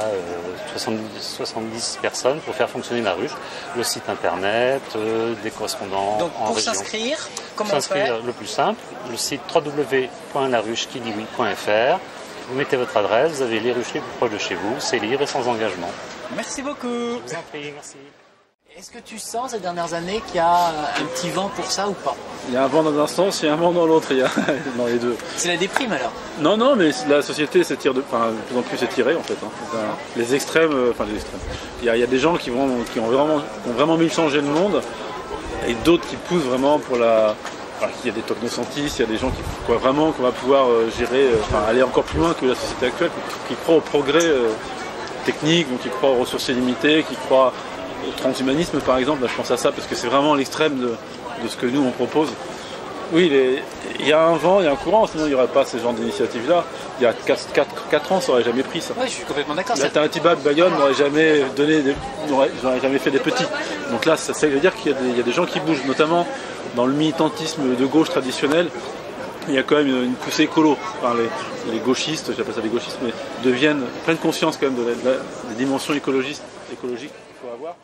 T: 70 personnes pour faire fonctionner la ruche, le site internet, des correspondants
G: donc,
T: en région.
G: Pour s'inscrire, comment on fait?
T: S'inscrire le plus simple, le site www.laruchequidioui.fr. Vous mettez votre adresse, vous avez les ruches les plus proches de chez vous, c'est libre et sans engagement.
G: Merci beaucoup.
T: Je vous en prie, merci.
G: Est-ce que tu sens ces dernières années qu'il y a un petit vent pour ça ou pas?
E: Il y a un vent dans un sens, il y a un vent dans l'autre, il y a dans les deux.
G: C'est la déprime alors?
E: Non, non, mais la société s'étire de plus en plus étirée en fait. Les extrêmes, les extrêmes. Il y a des gens qui ont vraiment mis le changer le monde et d'autres qui poussent vraiment pour la... il y a des technocentistes, il y a des gens qui croient vraiment qu'on va pouvoir gérer, aller encore plus loin que la société actuelle, qui croient au progrès technique, donc qui croient aux ressources illimitées, qui croient au transhumanisme par exemple. Là, je pense à ça parce que c'est vraiment l'extrême de ce que nous on propose. Oui, il y a un vent, il y a un courant, sinon il n'y aurait pas ce genre d'initiative-là. Il y a 4 ans, ça n'aurait jamais pris ça.
G: Oui, je suis complètement d'accord.
E: L'Alternativa de Bayonne n'aurait jamais jamais fait des petits. Donc là, ça veut dire qu'il y a des gens qui bougent, notamment dans le militantisme de gauche traditionnel. Il y a quand même une poussée écolo. Les gauchistes, j'appelle ça les gauchistes, mais prennent conscience quand même des dimensions écologiques qu'il faut avoir.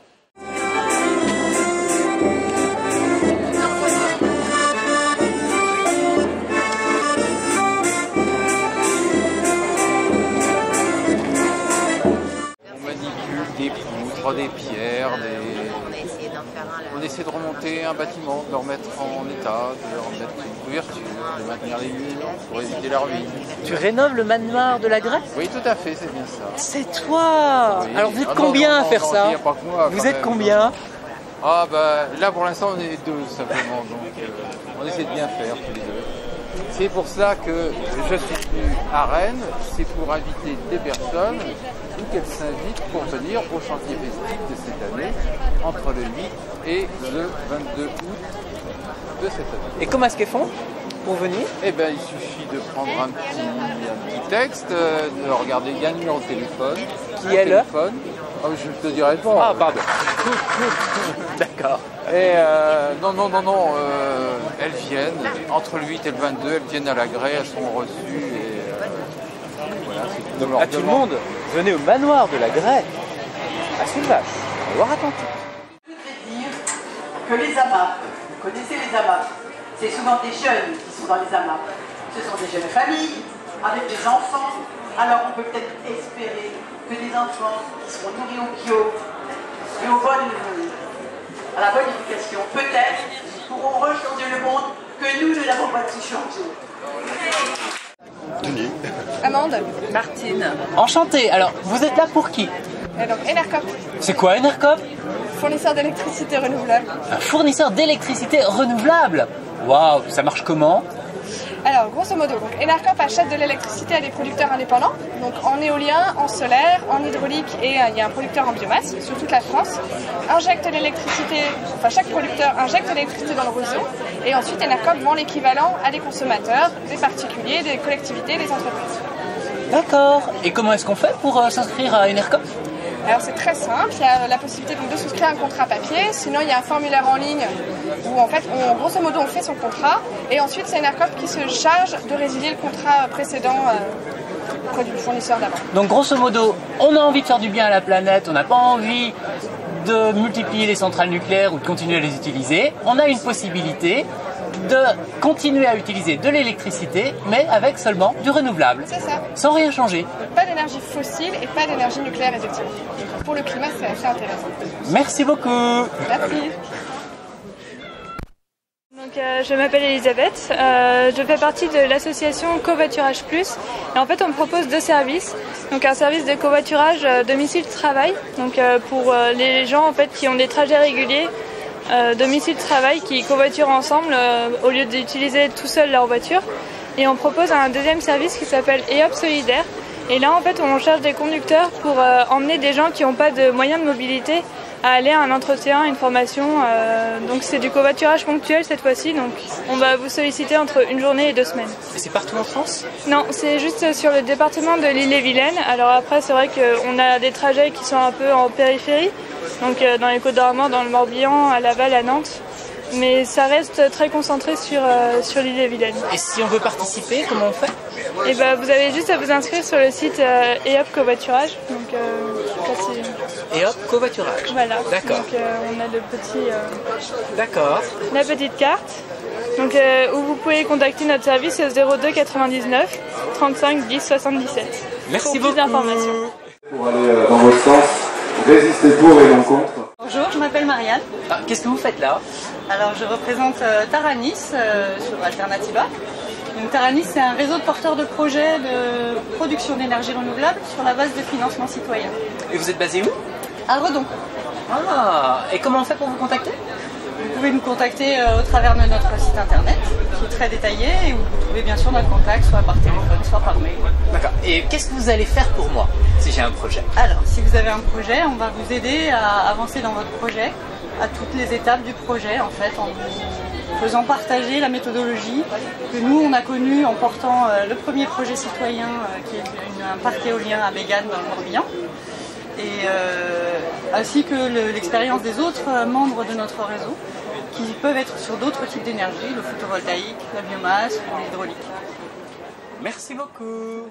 U: Des poutres, des pierres, on essaie de remonter un bâtiment, de le remettre en état, de le remettre une couverture, de maintenir les murs pour éviter la ruine.
G: Tu rénoves le manoir de la Grève?
U: Oui, tout à fait, c'est bien ça.
G: C'est toi? Oui. Alors vous êtes combien à faire ça?
U: Pas que moi,
G: vous êtes combien?
U: Ah bah là pour l'instant on est 2 simplement, donc on essaie de bien faire tous les 2. C'est pour ça que je suis venu à Rennes, c'est pour inviter des personnes ou qu'elles s'invitent pour venir au chantier festif de cette année, entre le 8 et le 22 août de cette année.
G: Et comment est-ce qu'elles font pour venir?
U: Eh bien, il suffit de prendre un petit texte, de regarder, il y a un numéro de téléphone.
G: Qui est là?
U: Oh, je ne te dirai pas.
G: Ah, pardon. D'accord.
U: Et non, elles viennent, entre le 8 et le 22, elles viennent à la Grève, elles sont reçues et voilà, c'est tout.
G: Donc à tout le monde, venez au manoir de la Grève, à Soulvache, en Loire-Atlantique.
V: Je voudrais dire que les AMAP, vous connaissez les AMAP, c'est souvent des jeunes qui sont dans les AMAP. Ce sont des jeunes familles, avec des enfants, alors on peut peut-être espérer que des enfants qui seront nourris au bio et à la bonne éducation, peut-être pourront rechanger le monde que nous ne l'avons pas su changer.
J: Amande.
G: Martine. Enchantée. Alors, vous êtes là pour qui?
J: Donc, Enercop.
G: C'est quoi Enercop?
J: Fournisseur d'électricité renouvelable.
G: Un fournisseur d'électricité renouvelable? Waouh, ça marche comment?
J: Alors, grosso modo, Enercop achète de l'électricité à des producteurs indépendants, donc en éolien, en solaire, en hydraulique et il y a un producteur en biomasse sur toute la France. Chaque producteur injecte l'électricité dans le réseau et ensuite Enercop vend l'équivalent à des consommateurs, des particuliers, des collectivités, des entreprises.
G: D'accord. Et comment est-ce qu'on fait pour s'inscrire à Enercop?
J: Alors c'est très simple, il y a la possibilité de souscrire un contrat papier, sinon il y a un formulaire en ligne où en fait, grosso modo, on fait son contrat et ensuite c'est Enercop qui se charge de résilier le contrat précédent fournisseurs d'avant.
G: Donc grosso modo, on a envie de faire du bien à la planète, on n'a pas envie de multiplier les centrales nucléaires ou de continuer à les utiliser. On a une possibilité de continuer à utiliser de l'électricité, mais avec seulement du renouvelable.
J: C'est ça.
G: Sans rien changer.
J: Pas d'énergie fossile et pas d'énergie nucléaire, effectivement. Pour le climat, c'est assez intéressant.
G: Merci beaucoup.
J: Merci.
C: Donc, je m'appelle Elisabeth, je fais partie de l'association Covoiturage Plus et en fait on me propose deux services. Donc un service de covoiturage domicile-travail, donc pour les gens en fait qui ont des trajets réguliers domicile-travail qui covoiturent ensemble au lieu d'utiliser tout seul leur voiture. Et on propose un deuxième service qui s'appelle EOP Solidaire. Et là en fait on cherche des conducteurs pour emmener des gens qui n'ont pas de moyens de mobilité à aller à un entretien, une formation. Donc c'est du covoiturage ponctuel cette fois-ci. Donc on va vous solliciter entre une journée et 2 semaines.
G: Et c'est partout en France?
C: Non, c'est juste sur le département de l'Ille-et-Vilaine. Alors après c'est vrai qu'on a des trajets qui sont un peu en périphérie. Donc dans les Côtes-d'Armor, dans le Morbihan, à Laval, à Nantes. Mais ça reste très concentré sur l'Ille-et-Vilaine.
G: Et si on veut participer, comment on fait?
C: Et ben, vous avez juste à vous inscrire sur le site EOP Covoiturage. Donc,
G: EOP Covoiturage.
C: Voilà.
G: D'accord.
C: Donc on a le petit.
G: D'accord.
C: La petite carte. Donc où vous pouvez contacter notre service 02 99 35 10 77.
G: Merci
C: pour plus d'informations.
D: Pour aller dans votre sens, résistez pour et non contre.
W: Bonjour, je m'appelle Marianne.
G: Qu'est-ce que vous faites là?
W: Alors je représente Taranis sur Alternativa. Donc, Taranis, c'est un réseau de porteurs de projets de production d'énergie renouvelable sur la base de financement citoyen.
G: Et vous êtes basé où?
W: À Redon.
G: Ah, et comment on fait pour vous contacter?
W: Vous pouvez nous contacter au travers de notre site internet, qui est très détaillé, et vous trouvez bien sûr notre contact, soit par téléphone, soit par mail.
G: D'accord. Et qu'est-ce que vous allez faire pour moi, si j'ai un projet?
W: Alors, si vous avez un projet, on va vous aider à avancer dans votre projet, à toutes les étapes du projet, en fait, en vous faisant partager la méthodologie que nous, on a connue en portant le premier projet citoyen, qui est un parc éolien à Bégane, dans le Morbihan. Et ainsi que l'expérience des autres membres de notre réseau qui peuvent être sur d'autres types d'énergie, le photovoltaïque, la biomasse ou l'hydraulique.
G: Merci beaucoup.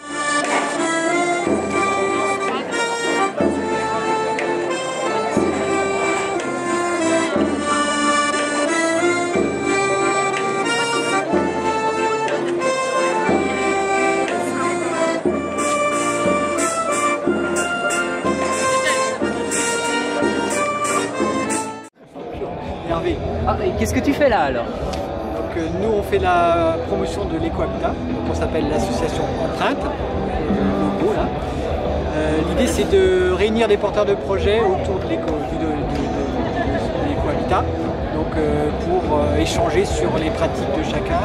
X: Hervé.
G: Ah, et qu'est-ce que tu fais là alors?
X: Donc, nous on fait la promotion de l'éco-habitat, on s'appelle l'association Empreinte, logo là. L'idée c'est de réunir des porteurs de projets autour de l'éco-habitat, donc pour échanger sur les pratiques de chacun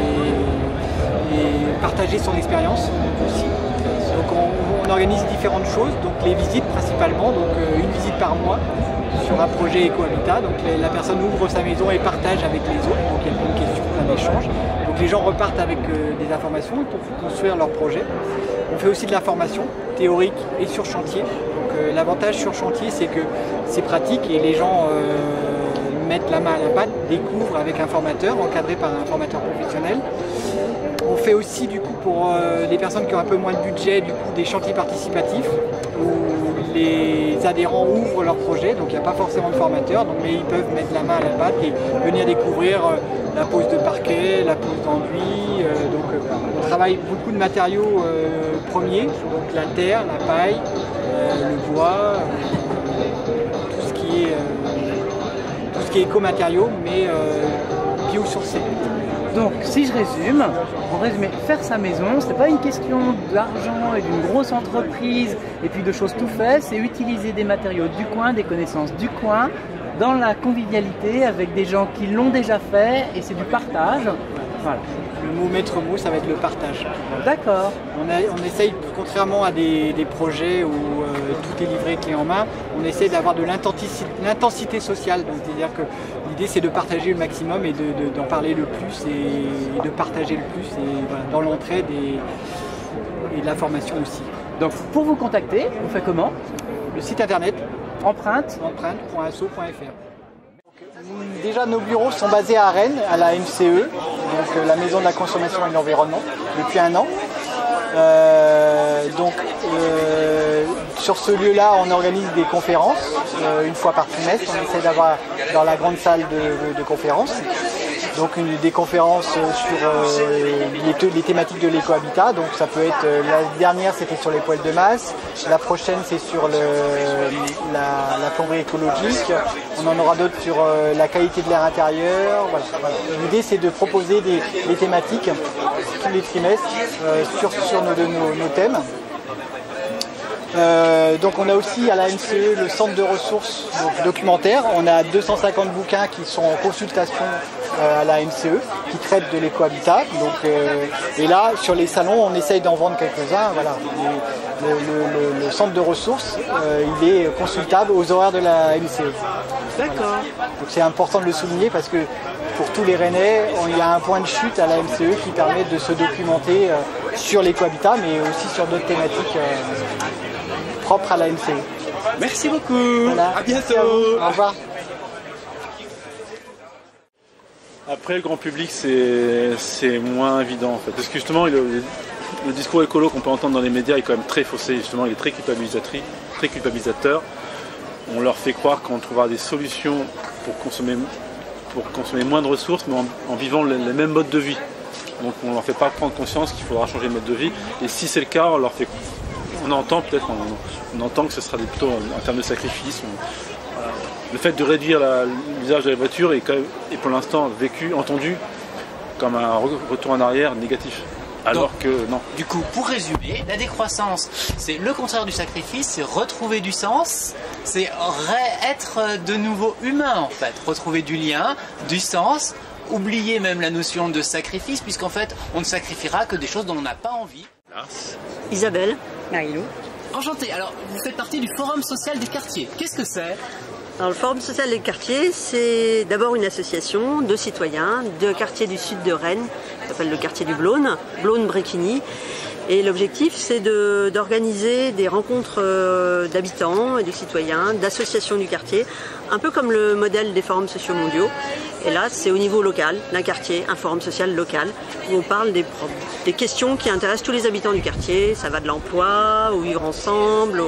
X: et partager son expérience aussi. Donc on organise différentes choses, donc les visites principalement, donc une visite par mois sur un projet éco-habitat. Donc la personne ouvre sa maison et partage avec les autres, donc il y a une question, un échange. Donc les gens repartent avec des informations pour construire leur projet. On fait aussi de la formation théorique et sur chantier. Donc l'avantage sur chantier, c'est que c'est pratique et les gens mettent la main à la pâte, découvrent avec un formateur, encadré par un formateur professionnel. On fait aussi du coup pour les personnes qui ont un peu moins de budget, du coup des chantiers participatifs où les adhérents ouvrent leur projet, donc il n'y a pas forcément de formateur, donc, mais ils peuvent mettre la main à la pâte et venir découvrir la pose de parquet, la pose d'enduit. On travaille beaucoup de matériaux premiers, donc la terre, la paille, le bois, tout ce qui est éco-matériaux, mais biosourcés.
G: Donc, si je résume, pour résumer, faire sa maison, c'est pas une question d'argent et d'une grosse entreprise et puis de choses tout faites, c'est utiliser des matériaux du coin, des connaissances du coin, dans la convivialité avec des gens qui l'ont déjà fait et c'est du partage. Voilà.
X: Le mot maître mot, ça va être le partage.
G: D'accord.
X: On essaye, contrairement à des projets où tout est livré clé en main, on essaye d'avoir de l'intensité sociale. C'est-à-dire que l'idée c'est de partager le maximum et d'en parler le plus et de partager le plus et, voilà, dans l'entraide et de la formation aussi.
G: Donc pour vous contacter, on fait comment?
X: Le site internet empreinte.asso.fr. Déjà nos bureaux sont basés à Rennes, à la MCE, donc la Maison de la Consommation et de l'Environnement, depuis 1 an. Sur ce lieu-là, on organise des conférences une fois par trimestre. On essaie d'avoir dans la grande salle de conférences. Donc des conférences sur les thématiques de l'écohabitat. Donc ça peut être, la dernière c'était sur les poêles de masse, la prochaine c'est sur la plomberie écologique, on en aura d'autres sur la qualité de l'air intérieur. Voilà. L'idée c'est de proposer des thématiques tous les trimestres sur nos thèmes. Donc on a aussi à la MCE le centre de ressources documentaires. On a 250 bouquins qui sont en consultation à la MCE qui traitent de l'écohabitat. Et là sur les salons on essaye d'en vendre quelques-uns. Voilà. Le centre de ressources il est consultable aux horaires de la MCE.
P: D'accord.
X: Donc c'est important de le souligner parce que pour tous les Rennais, il y a un point de chute à la MCE qui permet de se documenter sur l'écohabitat mais aussi sur d'autres thématiques propre à la MCE.
G: Merci beaucoup.
X: Voilà.
G: À bientôt.
X: Au revoir.
E: Après, le grand public, c'est moins évident en fait. Parce que justement, le discours écolo qu'on peut entendre dans les médias est quand même très faussé. Justement, il est très culpabilisateur. On leur fait croire qu'on trouvera des solutions pour consommer moins de ressources, mais en vivant les mêmes modes de vie. Donc on ne leur fait pas prendre conscience qu'il faudra changer de mode de vie. Et si c'est le cas, on entend peut-être, on entend que ce sera plutôt en termes de sacrifice. Le fait de réduire l'usage de la voiture est pour l'instant entendu comme un retour en arrière négatif. Alors que non.
G: Du coup, pour résumer, la décroissance, c'est le contraire du sacrifice, c'est retrouver du sens, c'est être de nouveau humain en fait, retrouver du lien, du sens, oublier même la notion de sacrifice, puisqu'en fait, on ne sacrifiera que des choses dont on n'a pas envie.
P: Isabelle. Marilou.
G: Enchanté. Alors, vous faites partie du Forum social des quartiers. Qu'est-ce que c'est?
P: Alors, le Forum social des quartiers, c'est d'abord une association de citoyens de quartiers du sud de Rennes, qui s'appelle le quartier du Blône, Blône-Bréquigny. Et l'objectif, c'est d'organiser des rencontres d'habitants et de citoyens, d'associations du quartier, un peu comme le modèle des forums sociaux mondiaux. Et là, c'est au niveau local, d'un quartier, un forum social local, où on parle des questions qui intéressent tous les habitants du quartier. Ça va de l'emploi, au vivre ensemble,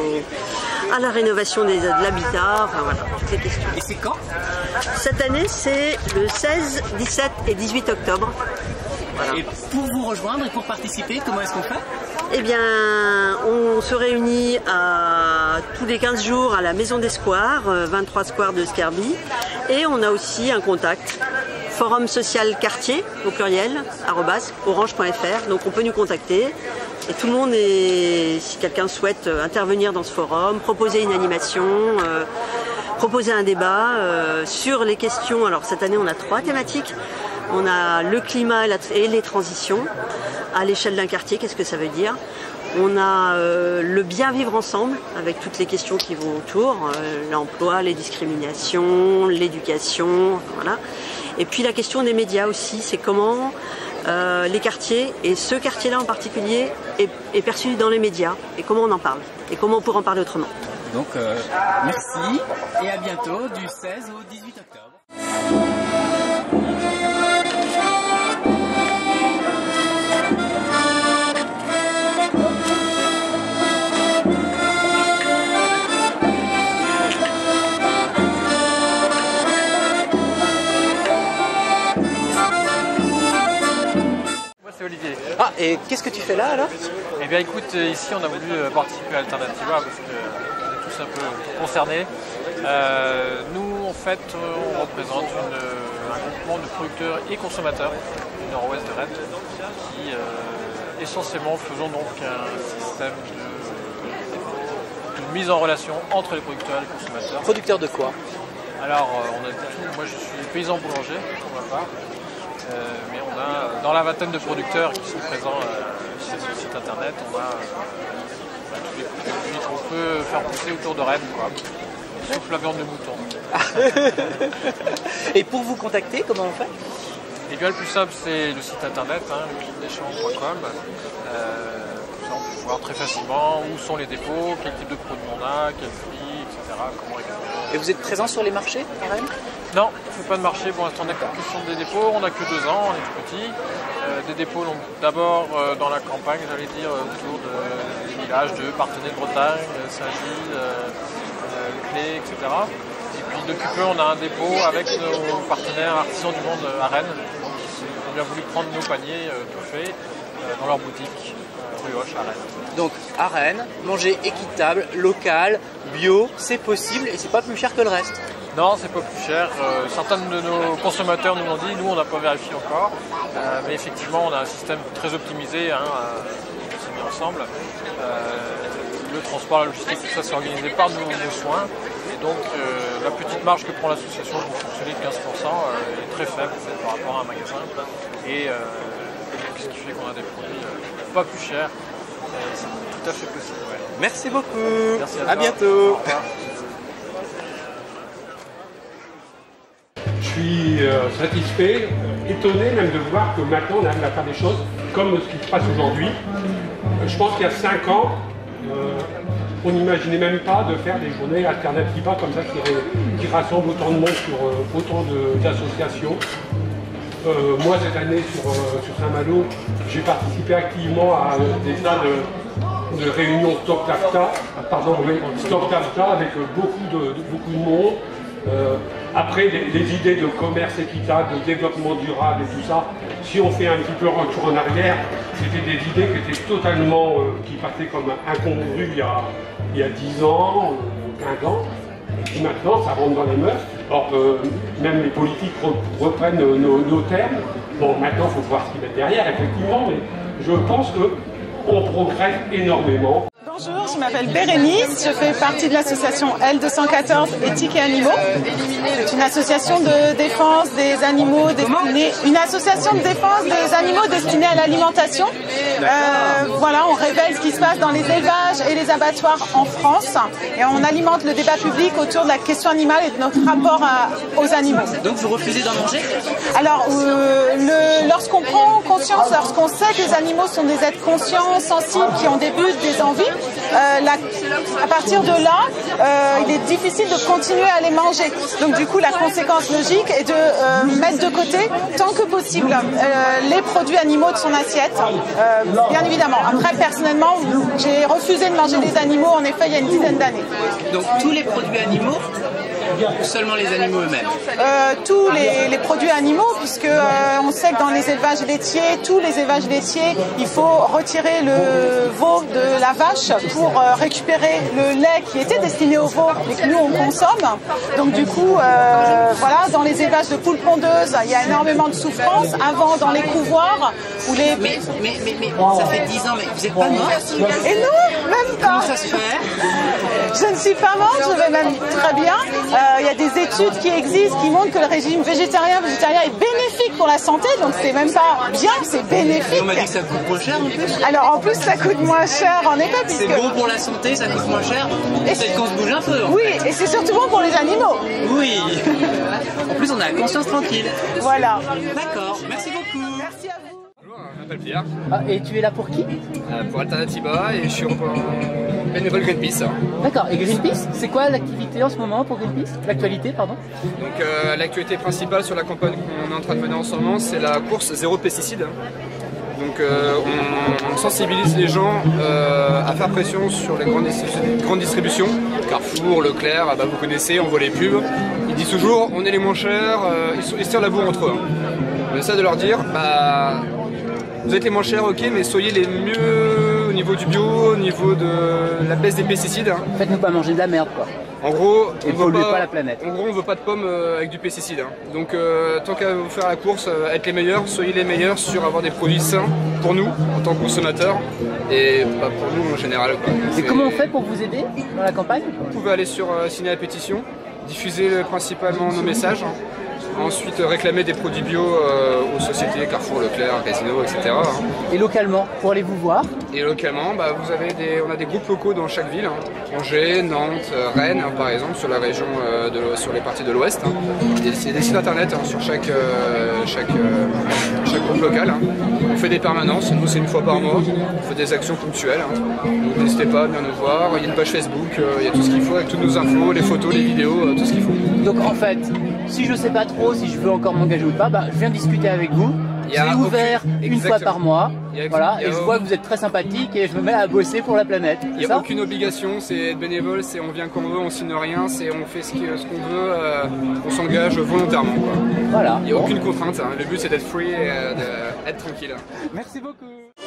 P: à la rénovation de l'habitat, enfin voilà, toutes les questions.
G: Et c'est quand?
P: Cette année, c'est le 16, 17 et 18 octobre. Voilà.
G: Et pour vous rejoindre et pour participer, comment est-ce qu'on fait?
P: Eh bien, on se réunit tous les 15 jours à la Maison des Squares, 23 Square de Scarby. Et on a aussi un contact, forum social quartier, au pluriel, @orange.fr. Donc on peut nous contacter. Et tout le monde si quelqu'un souhaite intervenir dans ce forum, proposer une animation, proposer un débat sur les questions. Alors cette année, on a 3 thématiques. On a le climat et les transitions à l'échelle d'un quartier, qu'est-ce que ça veut dire? On a le bien vivre ensemble avec toutes les questions qui vont autour, l'emploi, les discriminations, l'éducation, voilà. Et puis la question des médias aussi, c'est comment les quartiers, et ce quartier-là en particulier, est perçu dans les médias, et comment on en parle, et comment on pourrait en parler autrement.
G: Donc merci, et à bientôt du 16 au 18 octobre.
B: Olivier.
G: Ah, et qu'est-ce que tu fais là alors?
B: Eh bien écoute, ici on a voulu participer à Alternativa parce qu'on est tous un peu concernés. Nous en fait on représente un groupement de producteurs et consommateurs du nord-ouest de Rennes qui essentiellement faisons donc un système de mise en relation entre les producteurs et les consommateurs.
G: Producteurs de quoi?
B: Alors on a tout, moi je suis paysan boulanger pour ma part. Mais on a dans la vingtaine de producteurs qui sont présents sur ce site internet, on a tous les produits qu'on peut faire pousser autour de Rennes, quoi. Sauf la viande de mouton.
G: Et pour vous contacter, comment on fait?
B: Eh bien le plus simple c'est le site internet, lequildeschamps.com. On peut voir très facilement où sont les dépôts, quel type de produits on a, quel prix, etc. Comment récupérer.
G: Et vous êtes présent sur les marchés à Rennes?
B: Non, on ne fait pas de marché, pour l'instant on n'a que question des dépôts, on n'a que 2 ans, on est tout petit. des dépôts d'abord dans la campagne, j'allais dire, autour des villages de Parthenay de Bretagne, Saint-Gilles, Les Clés, etc. Et puis depuis peu, on a un dépôt avec nos partenaires Artisans du Monde à Rennes, qui ont bien voulu prendre nos paniers tout faits dans leur boutique rue Hoche à Rennes.
G: Donc à Rennes, manger équitable, local, bio, c'est possible et c'est pas plus cher que le reste.
B: Non, c'est pas plus cher. Certains de nos consommateurs nous l'ont dit, nous on n'a pas vérifié encore. Mais effectivement, on a un système très optimisé, c'est mis ensemble. Le transport, la logistique, tout ça c'est organisé par nos soins. Et donc la petite marge que prend l'association, vous fonctionnez de 15%, est très faible en fait, par rapport à un magasin. Et ce qui fait qu'on a des produits pas plus chers. C'est tout à fait possible. Ouais.
G: Merci beaucoup.
B: Merci
G: à bientôt.
B: Au revoir.
F: Je suis satisfait, étonné même de voir que maintenant on arrive à faire des choses comme ce qui se passe aujourd'hui. Je pense qu'il y a 5 ans, on n'imaginait même pas de faire des journées alternatives comme ça qui rassemblent autant de monde sur autant d'associations. Moi cette année sur Saint-Malo, j'ai participé activement à des tas de réunions Stop TAFTA, avec beaucoup de monde. Après, les idées de commerce équitable, de développement durable et tout ça, si on fait un petit peu retour en arrière, c'était des idées qui étaient totalement, qui partaient comme incongrues il y a 10 ans, 15 ans. Et puis maintenant, ça rentre dans les mœurs. Or, même les politiques reprennent nos termes. Bon, maintenant, il faut voir ce qu'ils mettent derrière, effectivement, mais je pense qu'on progresse énormément.
W: Bonjour, je m'appelle Bérénice, je fais partie de l'association L214 Éthique et Animaux. C'est une association de défense des animaux destinée à l'alimentation. Voilà, on révèle ce qui se passe dans les élevages et les abattoirs en France et on alimente le débat public autour de la question animale et de notre rapport aux animaux.
G: Donc vous refusez d'en manger?
W: Alors, lorsqu'on prend conscience, lorsqu'on sait que les animaux sont des êtres conscients, sensibles, qui ont des buts, des envies, à partir de là, il est difficile de continuer à les manger. Donc du coup, la conséquence logique est de mettre de côté, tant que possible, les produits animaux de son assiette, bien évidemment. Après, personnellement, j'ai refusé de manger des animaux, en effet, il y a une dizaine d'années.
G: Donc tous les produits animaux ou seulement les animaux eux-mêmes?
W: Tous les produits animaux, puisque on sait que dans les élevages laitiers, tous les élevages laitiers, il faut retirer le veau de la vache pour récupérer le lait qui était destiné au veau et que nous on consomme. Donc du coup, voilà, dans les élevages de poules pondeuses, il y a énormément de souffrance. Avant, dans les couvoirs, où les...
G: Mais ça fait 10 ans, mais vous n'êtes pas morte?
W: Et non, même pas.
G: Comment ça se fait?
W: Je ne suis pas morte, je vais même très bien. Il y a des études qui existent qui montrent que le régime végétarien est bénéfique pour la santé, donc c'est même pas bien, c'est bénéfique.
G: Et on m'a dit que ça coûte moins cher en plus.
W: Alors en plus ça coûte moins cher en effet.
G: C'est bon pour la santé, ça coûte moins cher. Peut-être qu'on se bouge un peu.
W: Oui, et c'est surtout bon pour les animaux.
G: Oui. En plus on a la conscience tranquille.
W: Voilà.
G: D'accord, merci beaucoup.
W: Merci à vous.
H: Je m'appelle Pierre.
G: Ah, et tu es là pour qui?
H: Pour Alternativa et je suis bénévole Greenpeace.
G: D'accord, et Greenpeace, c'est quoi l'activité en ce moment pour Greenpeace? L'actualité, pardon?
H: Donc l'actualité principale sur la campagne qu'on est en train de mener en ce moment, c'est la course zéro pesticide. Donc on sensibilise les gens à faire pression sur les grandes distributions. Carrefour, Leclerc, bah, vous connaissez, on voit les pubs. Ils disent toujours on est les moins chers, ils se tirent la bourre entre eux. On essaie de leur dire bah, vous êtes les moins chers, ok, mais soyez les mieux au niveau du bio, au niveau de la baisse des pesticides.
G: Faites-nous pas manger de la merde, quoi.
H: En gros,
G: et polluez pas la planète.
H: En gros, on veut pas de pommes avec du pesticide. Donc, tant qu'à vous faire la course, être les meilleurs, soyez les meilleurs sur avoir des produits sains pour nous, en tant que consommateurs, et pas pour nous en général.
G: Et comment on fait pour vous aider dans la campagne?
H: Vous pouvez aller sur signer la pétition, diffuser principalement nos messages. Ensuite réclamer des produits bio aux sociétés Carrefour, Leclerc, Casino, etc.
G: Et localement, pour aller vous voir?
H: Et localement, bah, on a des groupes locaux dans chaque ville, Angers, Nantes, Rennes par exemple, sur la région, sur les parties de l'Ouest. C'est des sites internet sur chaque groupe local. On fait des permanences, nous c'est une fois par mois, on fait des actions ponctuelles. Donc n'hésitez pas à venir nous voir, il y a une page Facebook, il y a tout ce qu'il faut avec toutes nos infos, les photos, les vidéos, tout ce qu'il faut.
G: Donc en fait, si je sais pas trop si je veux encore m'engager ou pas, bah, je viens discuter avec vous
A: C'est ouvert une fois par mois. Voilà, et je vois que vous êtes très sympathique et je me mets à bosser pour la planète.
H: Il n'y a aucune obligation, c'est être bénévole, c'est on vient quand on veut, on signe rien, c'est on fait ce qu'on veut, on s'engage volontairement. Quoi.
A: Voilà.
H: Il n'y a aucune contrainte, hein. Le but c'est d'être free et d'être tranquille.
A: Merci beaucoup.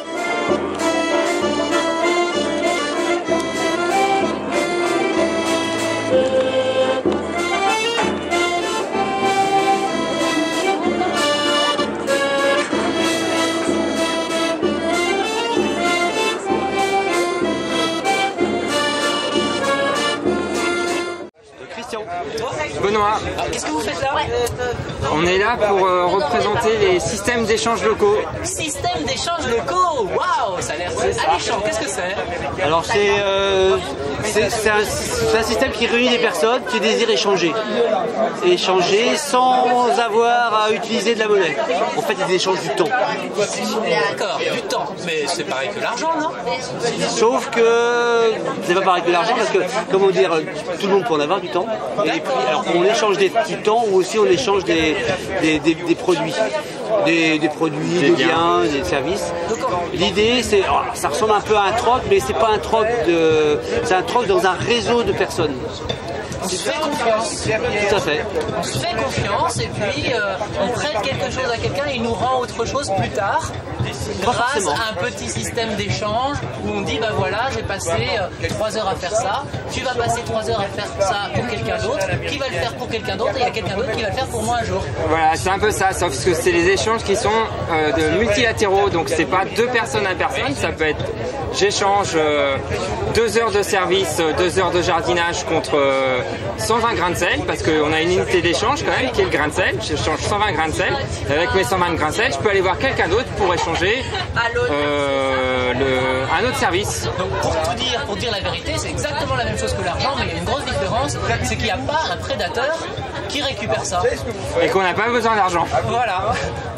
I: Benoît,
G: qu'est-ce que vous faites là?
I: On est là pour représenter les systèmes d'échange locaux.
G: Système d'échange locaux. Waouh, ça a l'air alléchant. Qu'est-ce que c'est?
K: Alors c'est un système qui réunit des personnes qui désirent échanger. Échanger sans avoir à utiliser de la monnaie. En fait, ils échangent du temps.
G: D'accord, du temps. Mais c'est pareil que l'argent, non?
K: Sauf que c'est pas pareil que l'argent parce que, comment dire, tout le monde peut en avoir du temps. Et puis, alors on échange du temps ou aussi on échange des produits. Des produits, des biens, des services. L'idée, c'est, ça ressemble un peu à un troc, mais c'est pas un troc c'est un troc dans un réseau de personnes.
G: On se fait confiance.
K: Tout à fait.
G: On se fait confiance et puis on prête quelque chose à quelqu'un et il nous rend autre chose plus tard. Grâce à un petit système d'échange où on dit bah voilà, j'ai passé 3 heures à faire ça, tu vas passer 3 heures à faire ça pour quelqu'un d'autre, qui va le faire pour quelqu'un d'autre et il y a quelqu'un d'autre qui va le faire pour moi un jour.
I: Voilà, c'est un peu ça, sauf que c'est les échanges qui sont de multilatéraux, donc c'est pas 2 personnes à personne, ça peut être j'échange 2 heures de service, 2 heures de jardinage contre 120 grains de sel, parce qu'on a une unité d'échange quand même qui est le grain de sel. Je change 120 grains de sel, avec mes 120 grains de sel, je peux aller voir quelqu'un d'autre pour échanger un autre service.
G: Donc pour dire la vérité, c'est exactement la même chose que l'argent, mais il y a une grosse différence, c'est qu'il n'y a pas un prédateur qui récupère ça.
I: Et qu'on n'a pas besoin d'argent.
G: Voilà.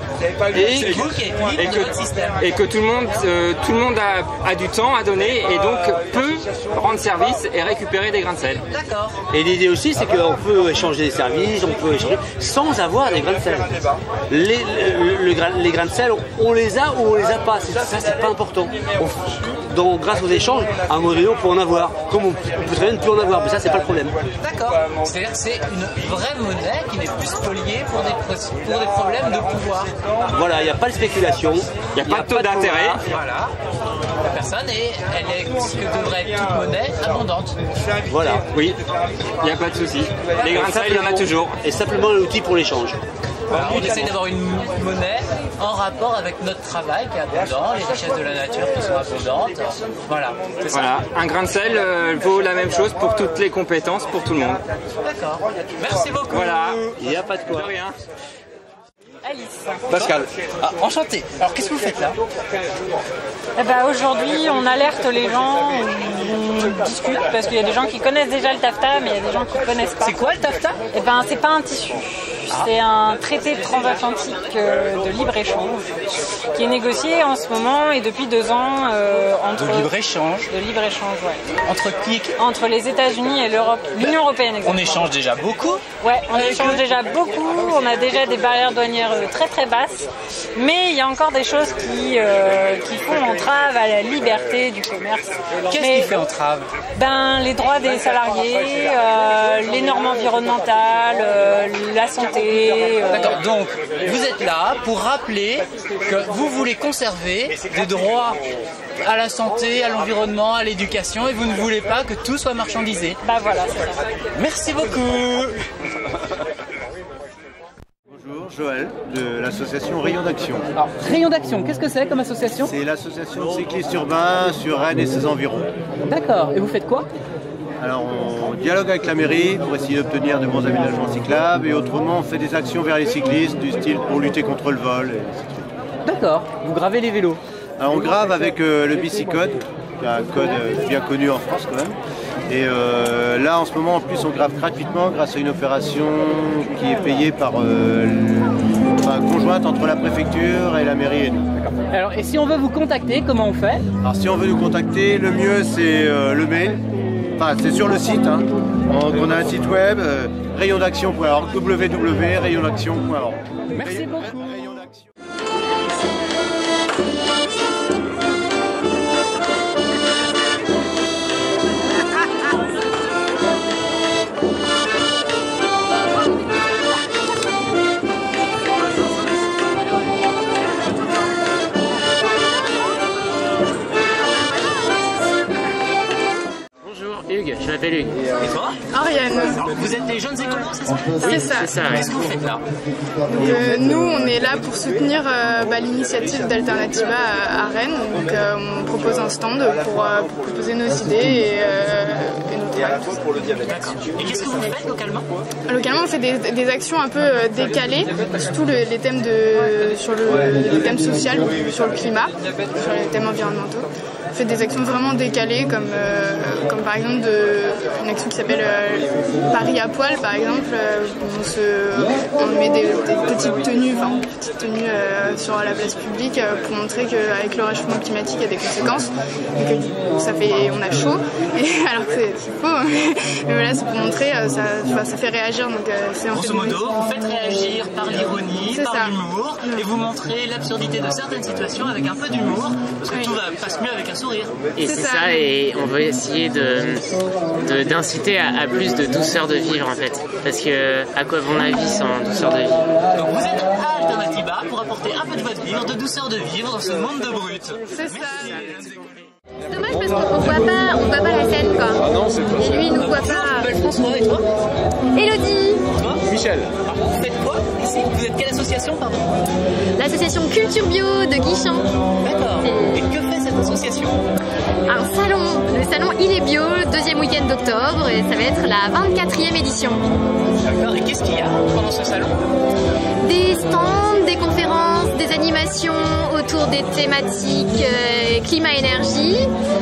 I: Et que tout le monde a du temps à donner et donc peut rendre service et récupérer des grains de sel.
G: D'accord.
K: Et l'idée aussi, c'est qu'on peut échanger des services, on peut échanger sans avoir des grains de sel. Les grains de sel, on les a ou on les a pas. Ça, c'est pas important. Donc, grâce aux échanges, à un moment donné, on peut en avoir. Comme on peut très bien ne plus en avoir, mais ça, c'est pas le problème.
G: D'accord. C'est-à-dire que c'est une vraie monnaie qui n'est plus spoliée pour des problèmes de pouvoir.
K: Voilà, il n'y a pas de spéculation,
I: il n'y a pas de taux d'intérêt.
G: Voilà. La personne elle est ce que devrait être toute monnaie, abondante.
K: Voilà.
I: Oui, il n'y a pas de souci. Les grains de sel, il y en a toujours.
K: Et simplement l'outil pour l'échange.
G: Voilà, on essaie d'avoir une monnaie en rapport avec notre travail qui est abondant, les richesses de la nature qui sont abondantes. Voilà, c'est ça.
I: Voilà, un grain de sel vaut la même chose pour toutes les compétences, pour tout le monde.
G: D'accord. Merci beaucoup.
I: Voilà.
K: Il n'y a pas de quoi.
I: De rien.
G: Alice.
L: Pascal.
G: Ah, enchanté. Alors qu'est-ce que vous faites là?
Y: Eh ben, aujourd'hui, on alerte les gens, on discute parce qu'il y a des gens qui connaissent déjà le taffetas, mais il y a des gens qui ne connaissent pas.
G: C'est quoi le taffetas?
Y: Eh ben, c'est pas un tissu. C'est un traité transatlantique de libre-échange qui est négocié en ce moment et depuis 2 ans entre...
G: De libre-échange?
Y: De libre-échange, ouais.
G: Entre qui?
Y: Entre les États-Unis et l'Europe, l'Union européenne. Exactement.
G: On échange déjà beaucoup?
Y: Ouais, on échange déjà beaucoup. On a déjà des barrières douanières très très basses, mais il y a encore des choses qui font entrave à la liberté du commerce.
G: Qu'est-ce qui fait entrave?
Y: Ben, les droits des salariés, les normes environnementales, la santé.
G: D'accord, donc vous êtes là pour rappeler que vous voulez conserver des droits à la santé, à l'environnement, à l'éducation et vous ne voulez pas que tout soit marchandisé.
Y: Bah voilà, c'est ça.
G: Merci beaucoup.
Z: Bonjour, Joël de l'association Rayon d'Action.
A: Alors, Rayon d'Action, qu'est-ce que c'est comme association?
Z: C'est l'association de cyclistes urbains sur Rennes et ses environs.
A: D'accord, et vous faites quoi?
Z: Alors on dialogue avec la mairie pour essayer d'obtenir de bons aménagements cyclables et autrement on fait des actions vers les cyclistes du style pour lutter contre le vol.
A: D'accord, vous gravez les vélos?
Z: Alors on grave avec le Bicicode, qui est un code bien connu en France quand même. Et là en ce moment en plus on grave gratuitement grâce à une opération qui est payée par conjointe entre la préfecture et la mairie et nous.
A: Alors et si on veut vous contacter, comment on fait?
Z: Alors si on veut nous contacter, le mieux c'est le mail. Enfin, c'est sur le site, hein. On a un site web, rayondaction.org, www.rayondaction.org.
A: Merci beaucoup.
L: m'appelle Hugues.
M: Et toi?
N: Ariane.
M: Vous êtes des jeunes écolos, c'est ça?
N: Oui, c'est ça.
M: Qu'est-ce que vous faites là?
N: Nous, on est là pour soutenir l'initiative d'Alternativa à Rennes. Donc, on propose un stand pour proposer nos idées et nos
M: Et qu'est-ce que vous faites localement?
N: Localement, on fait des actions un peu décalées, surtout les thèmes sur les thèmes sociaux, sur le climat, sur les thèmes environnementaux. On fait des actions vraiment décalées, comme par exemple une action qui s'appelle Paris à poil, par exemple. On met des petites tenues, sur la place publique pour montrer qu'avec le réchauffement climatique, il y a des conséquences et que on a chaud, alors que c'est faux. Mais voilà, c'est pour montrer, ça fait réagir. Donc,
M: grosso modo, vous faites réagir par l'ironie, par l'humour, et vous montrez l'absurdité de certaines situations avec un peu d'humour, parce que tout passe mieux avec un sourire.
L: Et c'est ça, et on veut essayer d'inciter à plus de douceur de vivre en fait. Parce que à quoi va la vie sans douceur de vivre?
M: Donc vous êtes à Alternativa pour apporter un peu de joie de vivre, de douceur de vivre dans ce monde de brut.
N: C'est ça.
O: C'est dommage parce qu'on voit pas la scène quoi.
E: Ah non, c'est
O: Et lui il nous voit pas.
M: Je m'appelle François, et toi?
O: Elodie.
M: Toi?
E: Michel.
M: Vous faites quoi ici? Vous êtes quelle association, pardon?
O: L'association Culture Bio de Guichen.
M: D'accord. Et que fait cette association?
O: Un salon. Le salon Il est bio, deuxième week-end d'octobre, et ça va être la 24e édition.
M: D'accord. Et qu'est-ce qu'il y a pendant ce salon?
O: Des stands, des conférences, des animations autour des thématiques climat-énergie,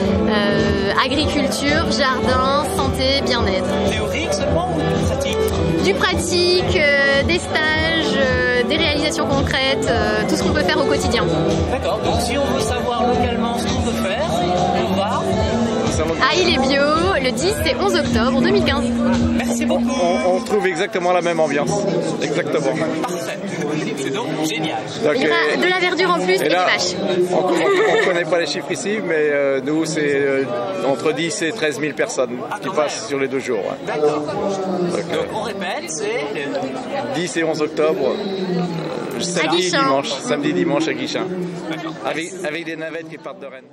O: agriculture, jardin, santé, bien-être.
M: Théorique seulement ou pratique?
O: Du pratique, des stages, des réalisations concrètes, tout ce qu'on peut faire au quotidien.
M: D'accord, donc si on veut savoir localement ce qu'on peut faire, on va...
O: Ah, Il est bio, le 10 et 11 octobre 2015.
M: Merci beaucoup.
E: On retrouve exactement la même ambiance. Exactement.
M: Parfait. C'est donc génial.
O: Donc, il y aura de la verdure en plus et des vaches.
E: On ne connaît pas les chiffres ici, mais nous, c'est entre 10 et 13 000 personnes qui passent sur les 2 jours. Ouais.
M: D'accord. Donc on répète, c'est...
E: 10 et 11 octobre, samedi, dimanche à Guichen. Avec des navettes qui partent de Rennes.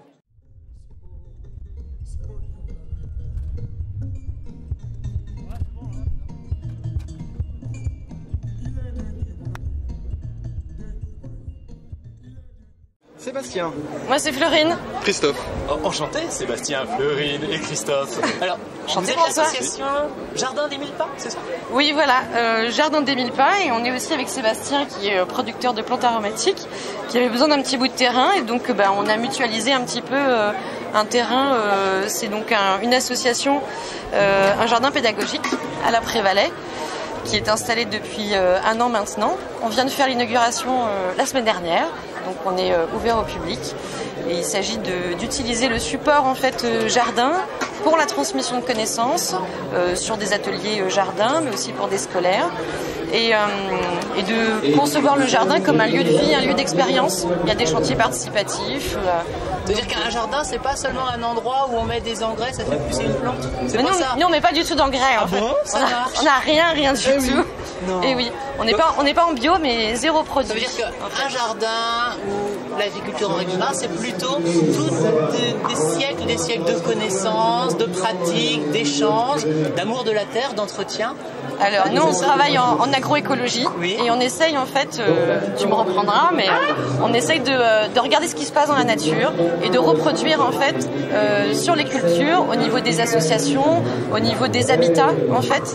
H: Sébastien.
J: Moi c'est Fleurine.
E: Christophe.
H: Enchanté, Sébastien, Fleurine et Christophe.
M: Alors, vous êtes l'association Jardin des 1000 Pas, c'est ça?
J: Oui, voilà, Jardin des 1000 Pas, et on est aussi avec Sébastien qui est producteur de plantes aromatiques, qui avait besoin d'un petit bout de terrain, et donc on a mutualisé un petit peu un terrain. C'est donc une association, un jardin pédagogique à la Prévalais, qui est installé depuis 1 an maintenant. On vient de faire l'inauguration la semaine dernière, donc on est ouvert au public. Et il s'agit d'utiliser le support en fait jardin pour la transmission de connaissances sur des ateliers jardin, mais aussi pour des scolaires, et de concevoir le jardin comme un lieu de vie, un lieu d'expérience. Il y a des chantiers participatifs.
M: C'est-à-dire qu'un jardin, c'est pas seulement un endroit où on met des engrais, ça fait pousser une plante.
J: Mais nous, on met pas du tout d'engrais en fait.
M: Bon, ça marche.
J: On a rien du tout.
M: Non.
J: Et oui, on n'est pas en bio, mais zéro produit.
M: Ça veut dire qu'un jardin ou l'agriculture en règle générale, c'est plutôt des siècles de connaissances, de pratiques, d'échanges, d'amour de la terre, d'entretien.
J: Alors nous on travaille en agroécologie, et on essaye en fait, tu me reprendras, mais on essaye de regarder ce qui se passe dans la nature et de reproduire en fait sur les cultures, au niveau des associations, au niveau des habitats en fait,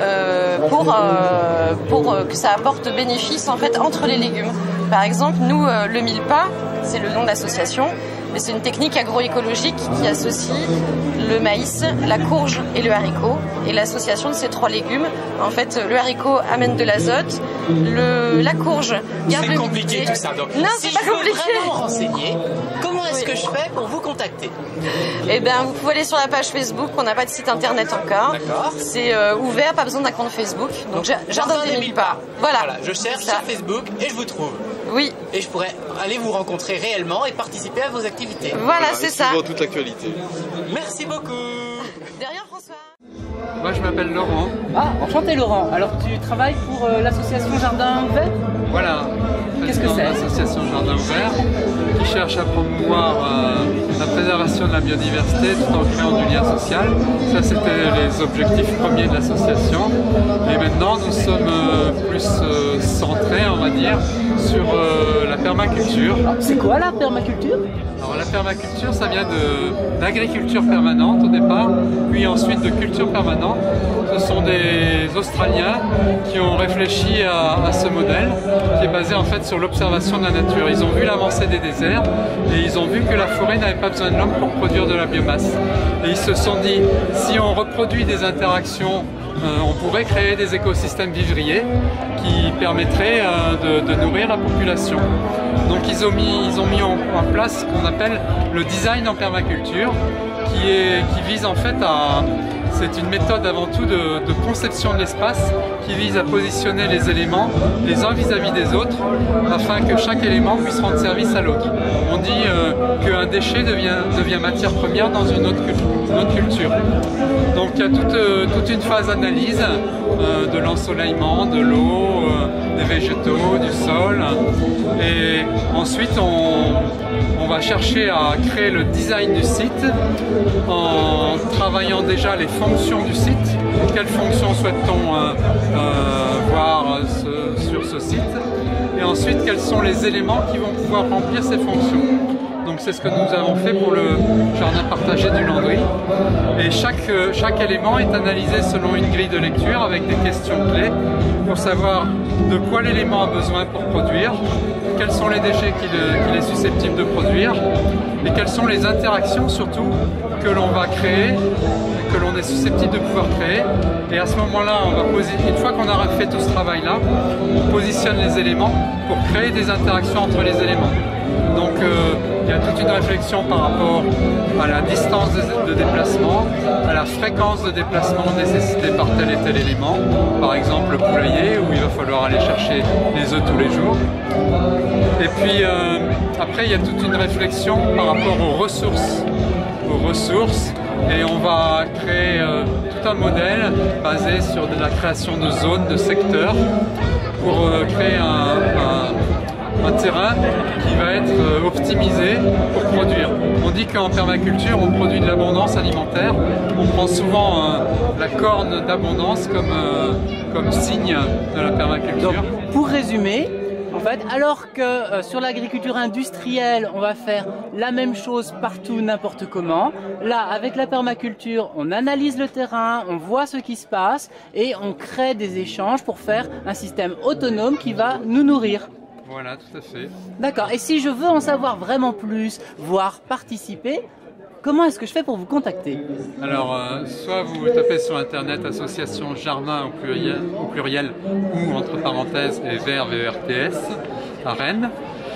J: pour que ça apporte bénéfice en fait entre les légumes. Par exemple, nous le 1000 pas, c'est le nom de l'association, mais c'est une technique agroécologique qui associe le maïs, la courge et le haricot. Et l'association de ces 3 légumes, en fait, le haricot amène de l'azote, la courge garde
M: l'humidité. C'est compliqué tout ça. Donc,
J: non,
M: si
J: c'est pas compliqué.
M: Je veux vraiment renseigner, comment est-ce que je fais pour vous contacter?
J: Eh bien, vous pouvez aller sur la page Facebook. On n'a pas de site internet encore.
M: D'accord.
J: C'est ouvert, pas besoin d'un compte Facebook. Donc Jardin des 1000 pas. Voilà.
M: Je cherche sur Facebook et je vous trouve.
J: Oui.
M: Et je pourrais aller vous rencontrer réellement et participer à vos activités.
J: Voilà, c'est ça.
E: Toute l'actualité.
M: Merci beaucoup.
J: Derrière François.
Q: Moi je m'appelle Laurent.
A: Ah, enchanté Laurent. Alors tu travailles pour l'association Jardin Ouvert?
Q: Voilà.
A: Qu'est-ce que c'est?
Q: L'association Jardin Ouvert qui cherche à promouvoir la préservation de la biodiversité tout en créant du lien social. Ça c'était les objectifs premiers de l'association. Et maintenant nous sommes plus centrés, on va dire, sur la permaculture.
A: C'est quoi la permaculture?
Q: Alors la permaculture, ça vient d'agriculture permanente au départ, puis ensuite de culture permanente. Ce sont des Australiens qui ont réfléchi à ce modèle qui est basé en fait sur l'observation de la nature. Ils ont vu l'avancée des déserts et ils ont vu que la forêt n'avait pas besoin de l'homme pour produire de la biomasse. Et ils se sont dit, si on reproduit des interactions, on pourrait créer des écosystèmes vivriers qui permettraient de nourrir la population. Donc ils ont mis en place ce qu'on appelle le design en permaculture qui vise en fait à... C'est une méthode avant tout de conception de l'espace qui vise à positionner les éléments les uns vis-à-vis des autres afin que chaque élément puisse rendre service à l'autre. On dit qu'un déchet devient matière première dans une autre culture. Donc il y a toute une phase d'analyse de l'ensoleillement, de l'eau, des végétaux, du sol. Et ensuite on va chercher à créer le design du site en travaillant déjà les fonctions du site. Quelles fonctions souhaite-t-on voir sur ce site? Et ensuite, quels sont les éléments qui vont pouvoir remplir ces fonctions? Donc c'est ce que nous avons fait pour le jardin partagé du Landry. Et chaque élément est analysé selon une grille de lecture avec des questions clés pour savoir de quoi l'élément a besoin pour produire, quels sont les déchets qu'il est susceptible de produire et quelles sont les interactions surtout que l'on va créer, que l'on est susceptible de pouvoir créer. Et à ce moment-là, une fois qu'on aura fait tout ce travail-là, on positionne les éléments pour créer des interactions entre les éléments. Donc il y a toute une réflexion par rapport à la distance de déplacement, à la fréquence de déplacement nécessitée par tel et tel élément, par exemple le poulailler où il va falloir aller chercher les œufs tous les jours. Et puis après il y a toute une réflexion par rapport aux ressources et on va créer tout un modèle basé sur de la création de zones, de secteurs pour créer un terrain qui va être optimisé pour produire. On dit qu'en permaculture, on produit de l'abondance alimentaire. On prend souvent la corne d'abondance comme signe de la permaculture.
A: Donc, pour résumer, en fait, alors que sur l'agriculture industrielle, on va faire la même chose partout, n'importe comment, là, avec la permaculture, on analyse le terrain, on voit ce qui se passe et on crée des échanges pour faire un système autonome qui va nous nourrir.
Q: Voilà, tout à fait.
A: D'accord. Et si je veux en savoir vraiment plus, voire participer, comment est-ce que je fais pour vous contacter?
Q: Alors, soit vous tapez sur internet association jardin au pluriel ou entre parenthèses et vert VERTS à Rennes.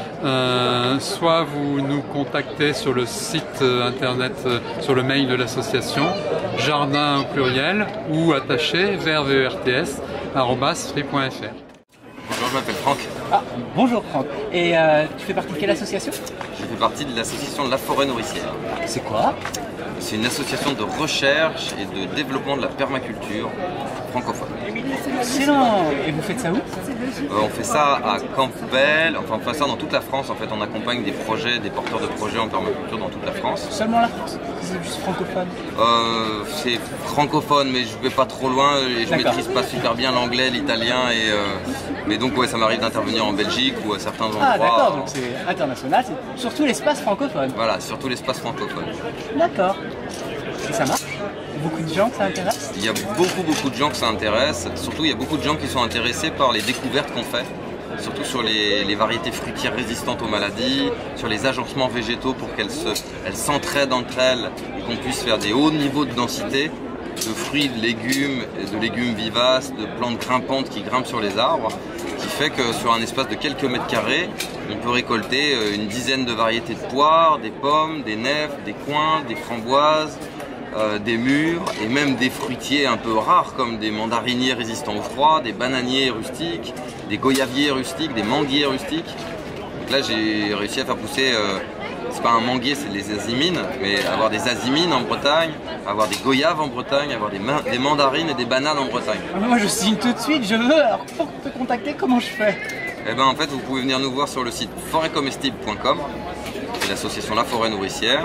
Q: Soit vous nous contactez sur le site internet, sur le mail de l'association jardin au pluriel ou attaché vert VERTS @free.fr.
R: Bonjour, je m'appelle Franck.
A: Ah, bonjour Franck. Et tu fais partie de quelle association?
R: Je fais partie de l'association La Forêt Nourricière.
A: C'est quoi?
R: C'est une association de recherche et de développement de la permaculture francophone.
A: Excellent. Et vous faites ça où?
R: On fait ça à Campbell, enfin on fait ça dans toute la France. En fait, on accompagne des projets, des porteurs de projets en permaculture dans toute la France.
A: Seulement la France? C'est juste francophone?
R: C'est francophone, mais je vais pas trop loin et je maîtrise pas super bien l'anglais, l'italien mais donc ouais, ça m'arrive d'intervenir en Belgique ou à certains endroits.
A: Ah d'accord, donc c'est international, c'est surtout l'espace francophone.
R: Voilà, surtout l'espace francophone.
A: D'accord. Et ça marche? Beaucoup de gens que ça intéresse?
R: Il y a beaucoup de gens que ça intéresse. Surtout, il y a beaucoup de gens qui sont intéressés par les découvertes qu'on fait. Surtout sur les variétés fruitières résistantes aux maladies, sur les agencements végétaux pour qu'elles s'entraident entre elles et qu'on puisse faire des hauts niveaux de densité de fruits, de légumes vivaces, de plantes grimpantes qui grimpent sur les arbres, qui fait que sur un espace de quelques mètres carrés, on peut récolter une dizaine de variétés de poires, des pommes, des nèfles, des coings, des framboises, des mûres et même des fruitiers un peu rares comme des mandariniers résistants au froid, des bananiers rustiques, des goyaviers rustiques, des manguiers rustiques. Donc là j'ai réussi à faire pousser c'est pas un manguier, c'est les azimines, mais avoir des azimines en Bretagne, avoir des goyaves en Bretagne, avoir des mandarines et des bananes en Bretagne.
A: Ah, moi je signe tout de suite, je veux. Alors pour te contacter, comment je fais?
R: Eh ben en fait, vous pouvez venir nous voir sur le site forêtcomestible.com, c'est l'association La Forêt Nourricière.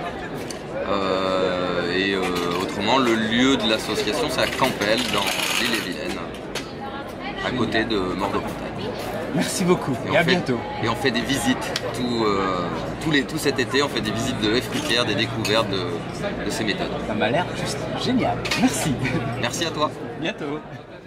R: Autrement, le lieu de l'association, c'est à Campbell, dans l'Ille-et-Vilaine, à côté de Mort-de-Bretagne.
A: Merci beaucoup et à bientôt.
R: Et on fait des visites tout cet été, on fait des visites de haies fruitières, des découvertes de ces méthodes.
A: Ça m'a l'air juste génial. Merci.
R: Merci à toi.
A: Bientôt.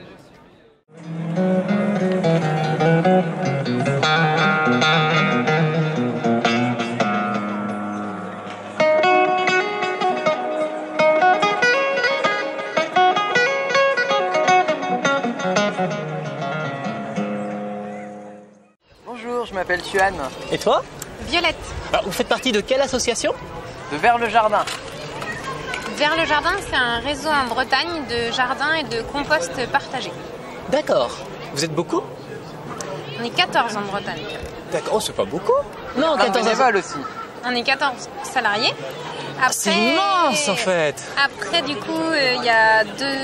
C: Bonjour, je m'appelle Tuan.
A: Et toi?
C: Violette.
A: Alors, vous faites partie de quelle association?
C: De Vers le Jardin.
D: Vers le Jardin, c'est un réseau en Bretagne de jardins et de compost partagés.
A: D'accord. Vous êtes beaucoup?
D: On est 14 en Bretagne.
A: D'accord, oh, c'est pas beaucoup. Non, 14
C: bénévoles aussi.
D: On est 14 salariés. Après,
A: c'est immense en fait.
D: Après, du coup, il y a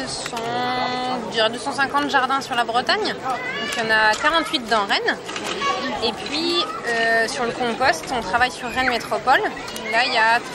D: 250 jardins sur la Bretagne. Donc, il y en a 48 dans Rennes. Et puis, sur le compost, on travaille sur Rennes Métropole. Là, il y a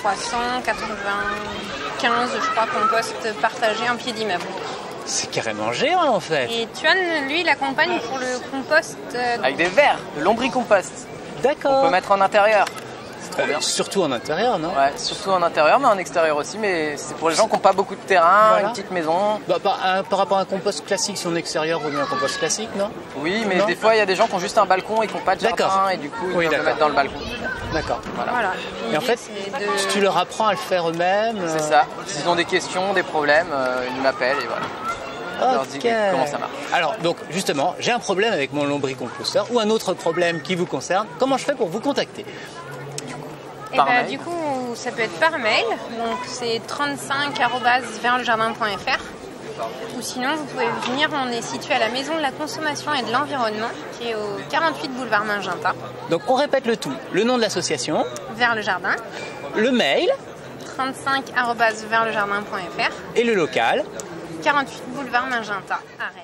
D: 395, je crois, composts partagés en pied d'immeuble.
A: C'est carrément géant en fait.
D: Et Tuan, lui, il accompagne pour le compost.
C: Avec des verres, de lombricompost.
A: D'accord.
C: On peut mettre en intérieur. C'est trop bien.
A: Surtout en intérieur, non?
C: Ouais, surtout en intérieur, mais en extérieur aussi. Mais c'est pour les gens qui n'ont pas beaucoup de terrain,
A: Voilà.
C: une petite maison.
A: Bah, par rapport à un compost classique, si on est extérieur, vaut mieux un compost classique, non?
C: Oui, mais
A: Non.
C: des fois, il y a des gens qui ont juste un balcon et qui n'ont pas de jardin. Et du coup, ils peuvent le mettre dans le balcon.
A: D'accord.
C: Voilà.
A: Et en fait, si tu leur apprends à le faire eux-mêmes...
C: C'est ça. S'ils ont des questions, des problèmes, ils m'appellent et voilà. Je leur dis comment ça marche.
A: Alors, donc, justement, j'ai un problème avec mon lombricomposteur ou un autre problème qui vous concerne. Comment je fais pour vous contacter?
D: Et bah, du coup, ça peut être par mail. Donc, c'est 35@verslejardin.fr. Ou sinon, vous pouvez venir. On est situé à la Maison de la Consommation et de l'Environnement, qui est au 48 boulevard Magenta.
A: Donc, on répète le tout. Le nom de l'association.
D: Vers le Jardin.
A: Le mail.
D: 35@verslejardin.fr.
A: Et le local.
D: 48 boulevard Magenta à Rennes.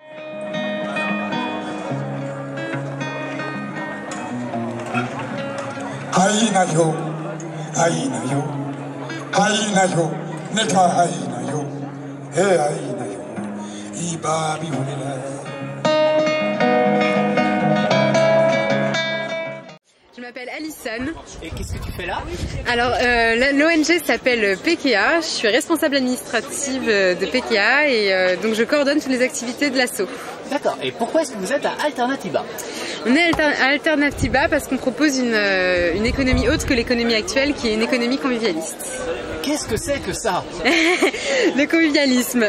S: Haïna yo, haïna yo, haïna yo, neka haïna yo, he haïna yo, iba bihulela.
T: Je m'appelle Alison.
A: Et qu'est-ce que tu fais là?
T: Alors, l'ONG s'appelle PKA. Je suis responsable administrative de PKA et donc je coordonne toutes les activités de l'asso.
A: D'accord. Et pourquoi est-ce que vous êtes à Alternatiba?
T: On est à Alternatiba parce qu'on propose une économie autre que l'économie actuelle, qui est une économie convivialiste.
A: Qu'est-ce que c'est que ça?
T: Le convivialisme,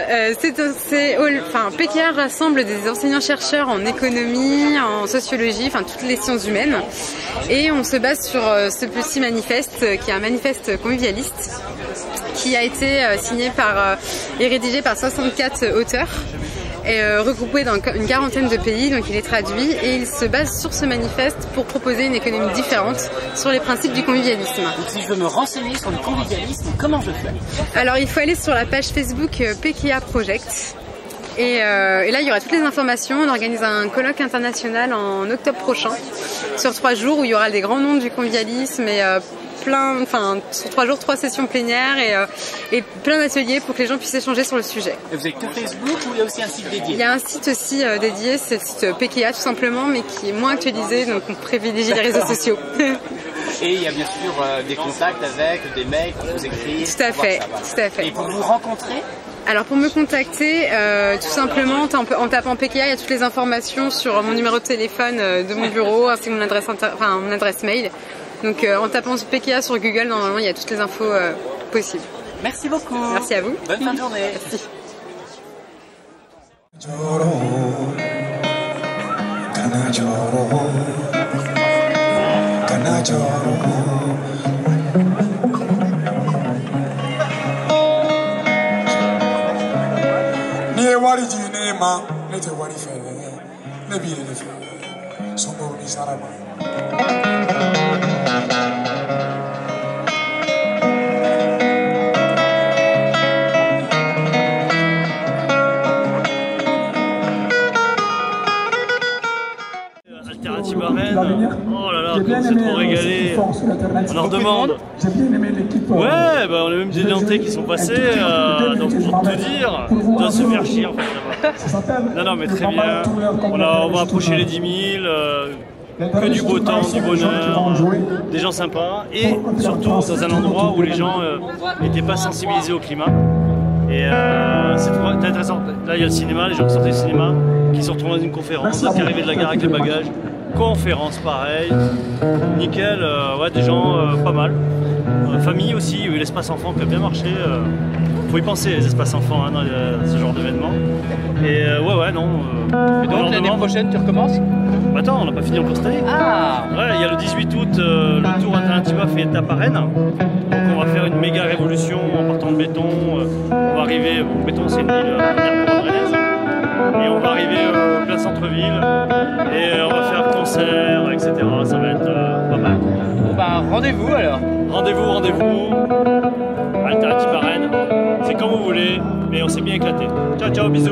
T: PKA rassemble des enseignants-chercheurs en économie, en sociologie, enfin toutes les sciences humaines. Et on se base sur ce petit manifeste, qui est un manifeste convivialiste, qui a été signé et rédigé par 64 auteurs. Regroupé dans une quarantaine de pays, donc il est traduit et il se base sur ce manifeste pour proposer une économie différente sur les principes du convivialisme.
A: Donc si je veux me renseigner sur le convivialisme, comment je fais?
T: Alors il faut aller sur la page Facebook PKA Project et là il y aura toutes les informations. On organise un colloque international en octobre prochain sur 3 jours où il y aura des grands noms du convivialisme et sur 3 jours, 3 sessions plénières et plein d'ateliers pour que les gens puissent échanger sur le sujet.
A: Et vous avez que Facebook ou il y a aussi un site dédié?
T: Il y a un site aussi dédié, c'est le site PKA tout simplement, mais qui est moins actualisé, donc on privilégie les réseaux sociaux.
A: Et il y a bien sûr des contacts avec des mails pour vous écrire.
T: Tout à fait, tout à fait.
A: Et pour vous rencontrer?
T: Alors pour me contacter, tout simplement en tapant PKA, il y a toutes les informations sur mon numéro de téléphone de mon bureau, ainsi que mon adresse mail. Donc en tapant PKA sur Google, normalement il y a toutes les infos possibles.
A: Merci beaucoup.
T: Merci à vous.
A: Bonne fin de journée.
T: Merci.
S: Songo ni sarama.
B: on s'est trop régalé. On leur demande. Ouais, bah, on a même des Nantais qui sont passés, donc pour te dire, on doit se faire chier en fait là-bas. Non, mais très bien. On va approcher les 10 000. Que du beau temps, du bonheur, des gens sympas et surtout dans un endroit où les gens n'étaient pas sensibilisés au climat. Et c'est intéressant. Là, il y a le cinéma, les gens qui sortaient du cinéma, qui se retrouvent dans une conférence, qui arrivaient de la gare avec les bagages. Conférence, pareil. Nickel, ouais, des gens pas mal. Famille aussi, il y a eu l'espace enfant qui a bien marché. Faut y penser, les espaces enfants, hein, dans ce genre d'événement. Et ouais, non.
G: Et donc l'année prochaine, tu recommences?
B: Bah attends, on n'a pas fini encore cette année.
G: Ah.
B: Ouais, il y a le 18 août, le Tour Alternativa fait étape à Rennes. Donc on va faire une méga révolution en partant de Béton. On va arriver, Béton c'est une ville rennaise. Et on va arriver au plein centre-ville. Et on va faire concert, etc. Ça va être pas mal.
G: Bon bah rendez-vous alors.
B: Rendez-vous. Alternative à Rennes. C'est comme vous voulez, mais on s'est bien éclaté. Ciao, ciao, bisous.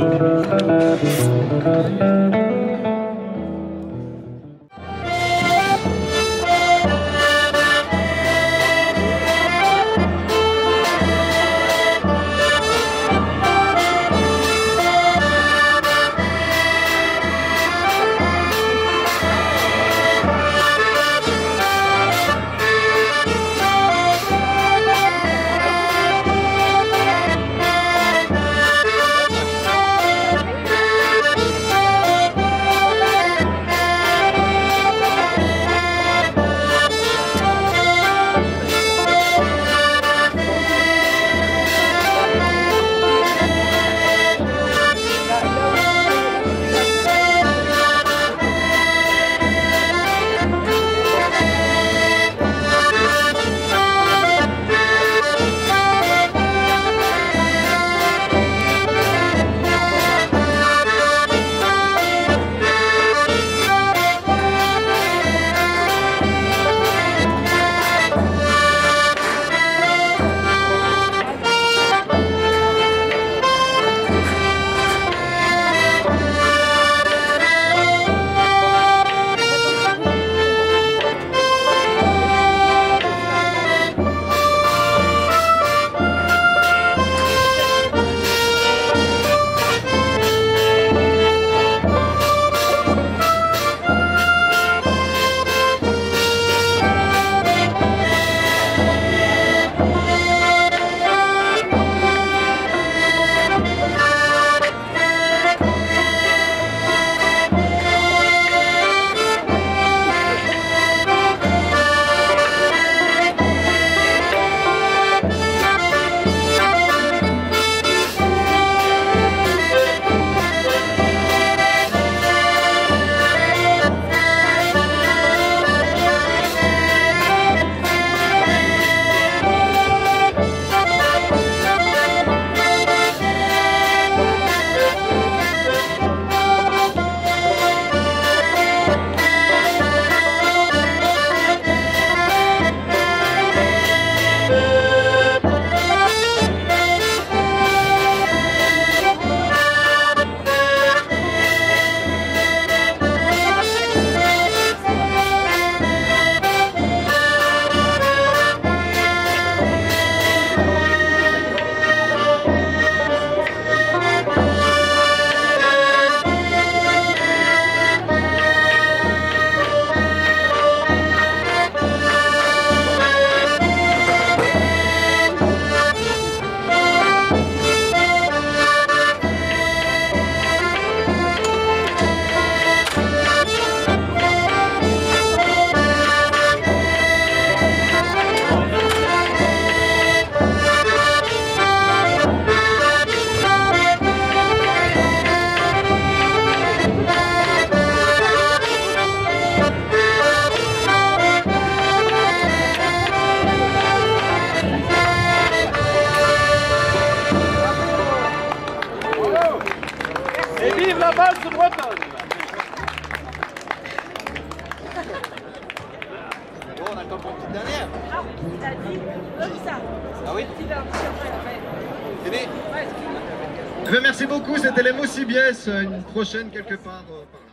F: Merci beaucoup, c'était les Mots CBS, une prochaine quelque part.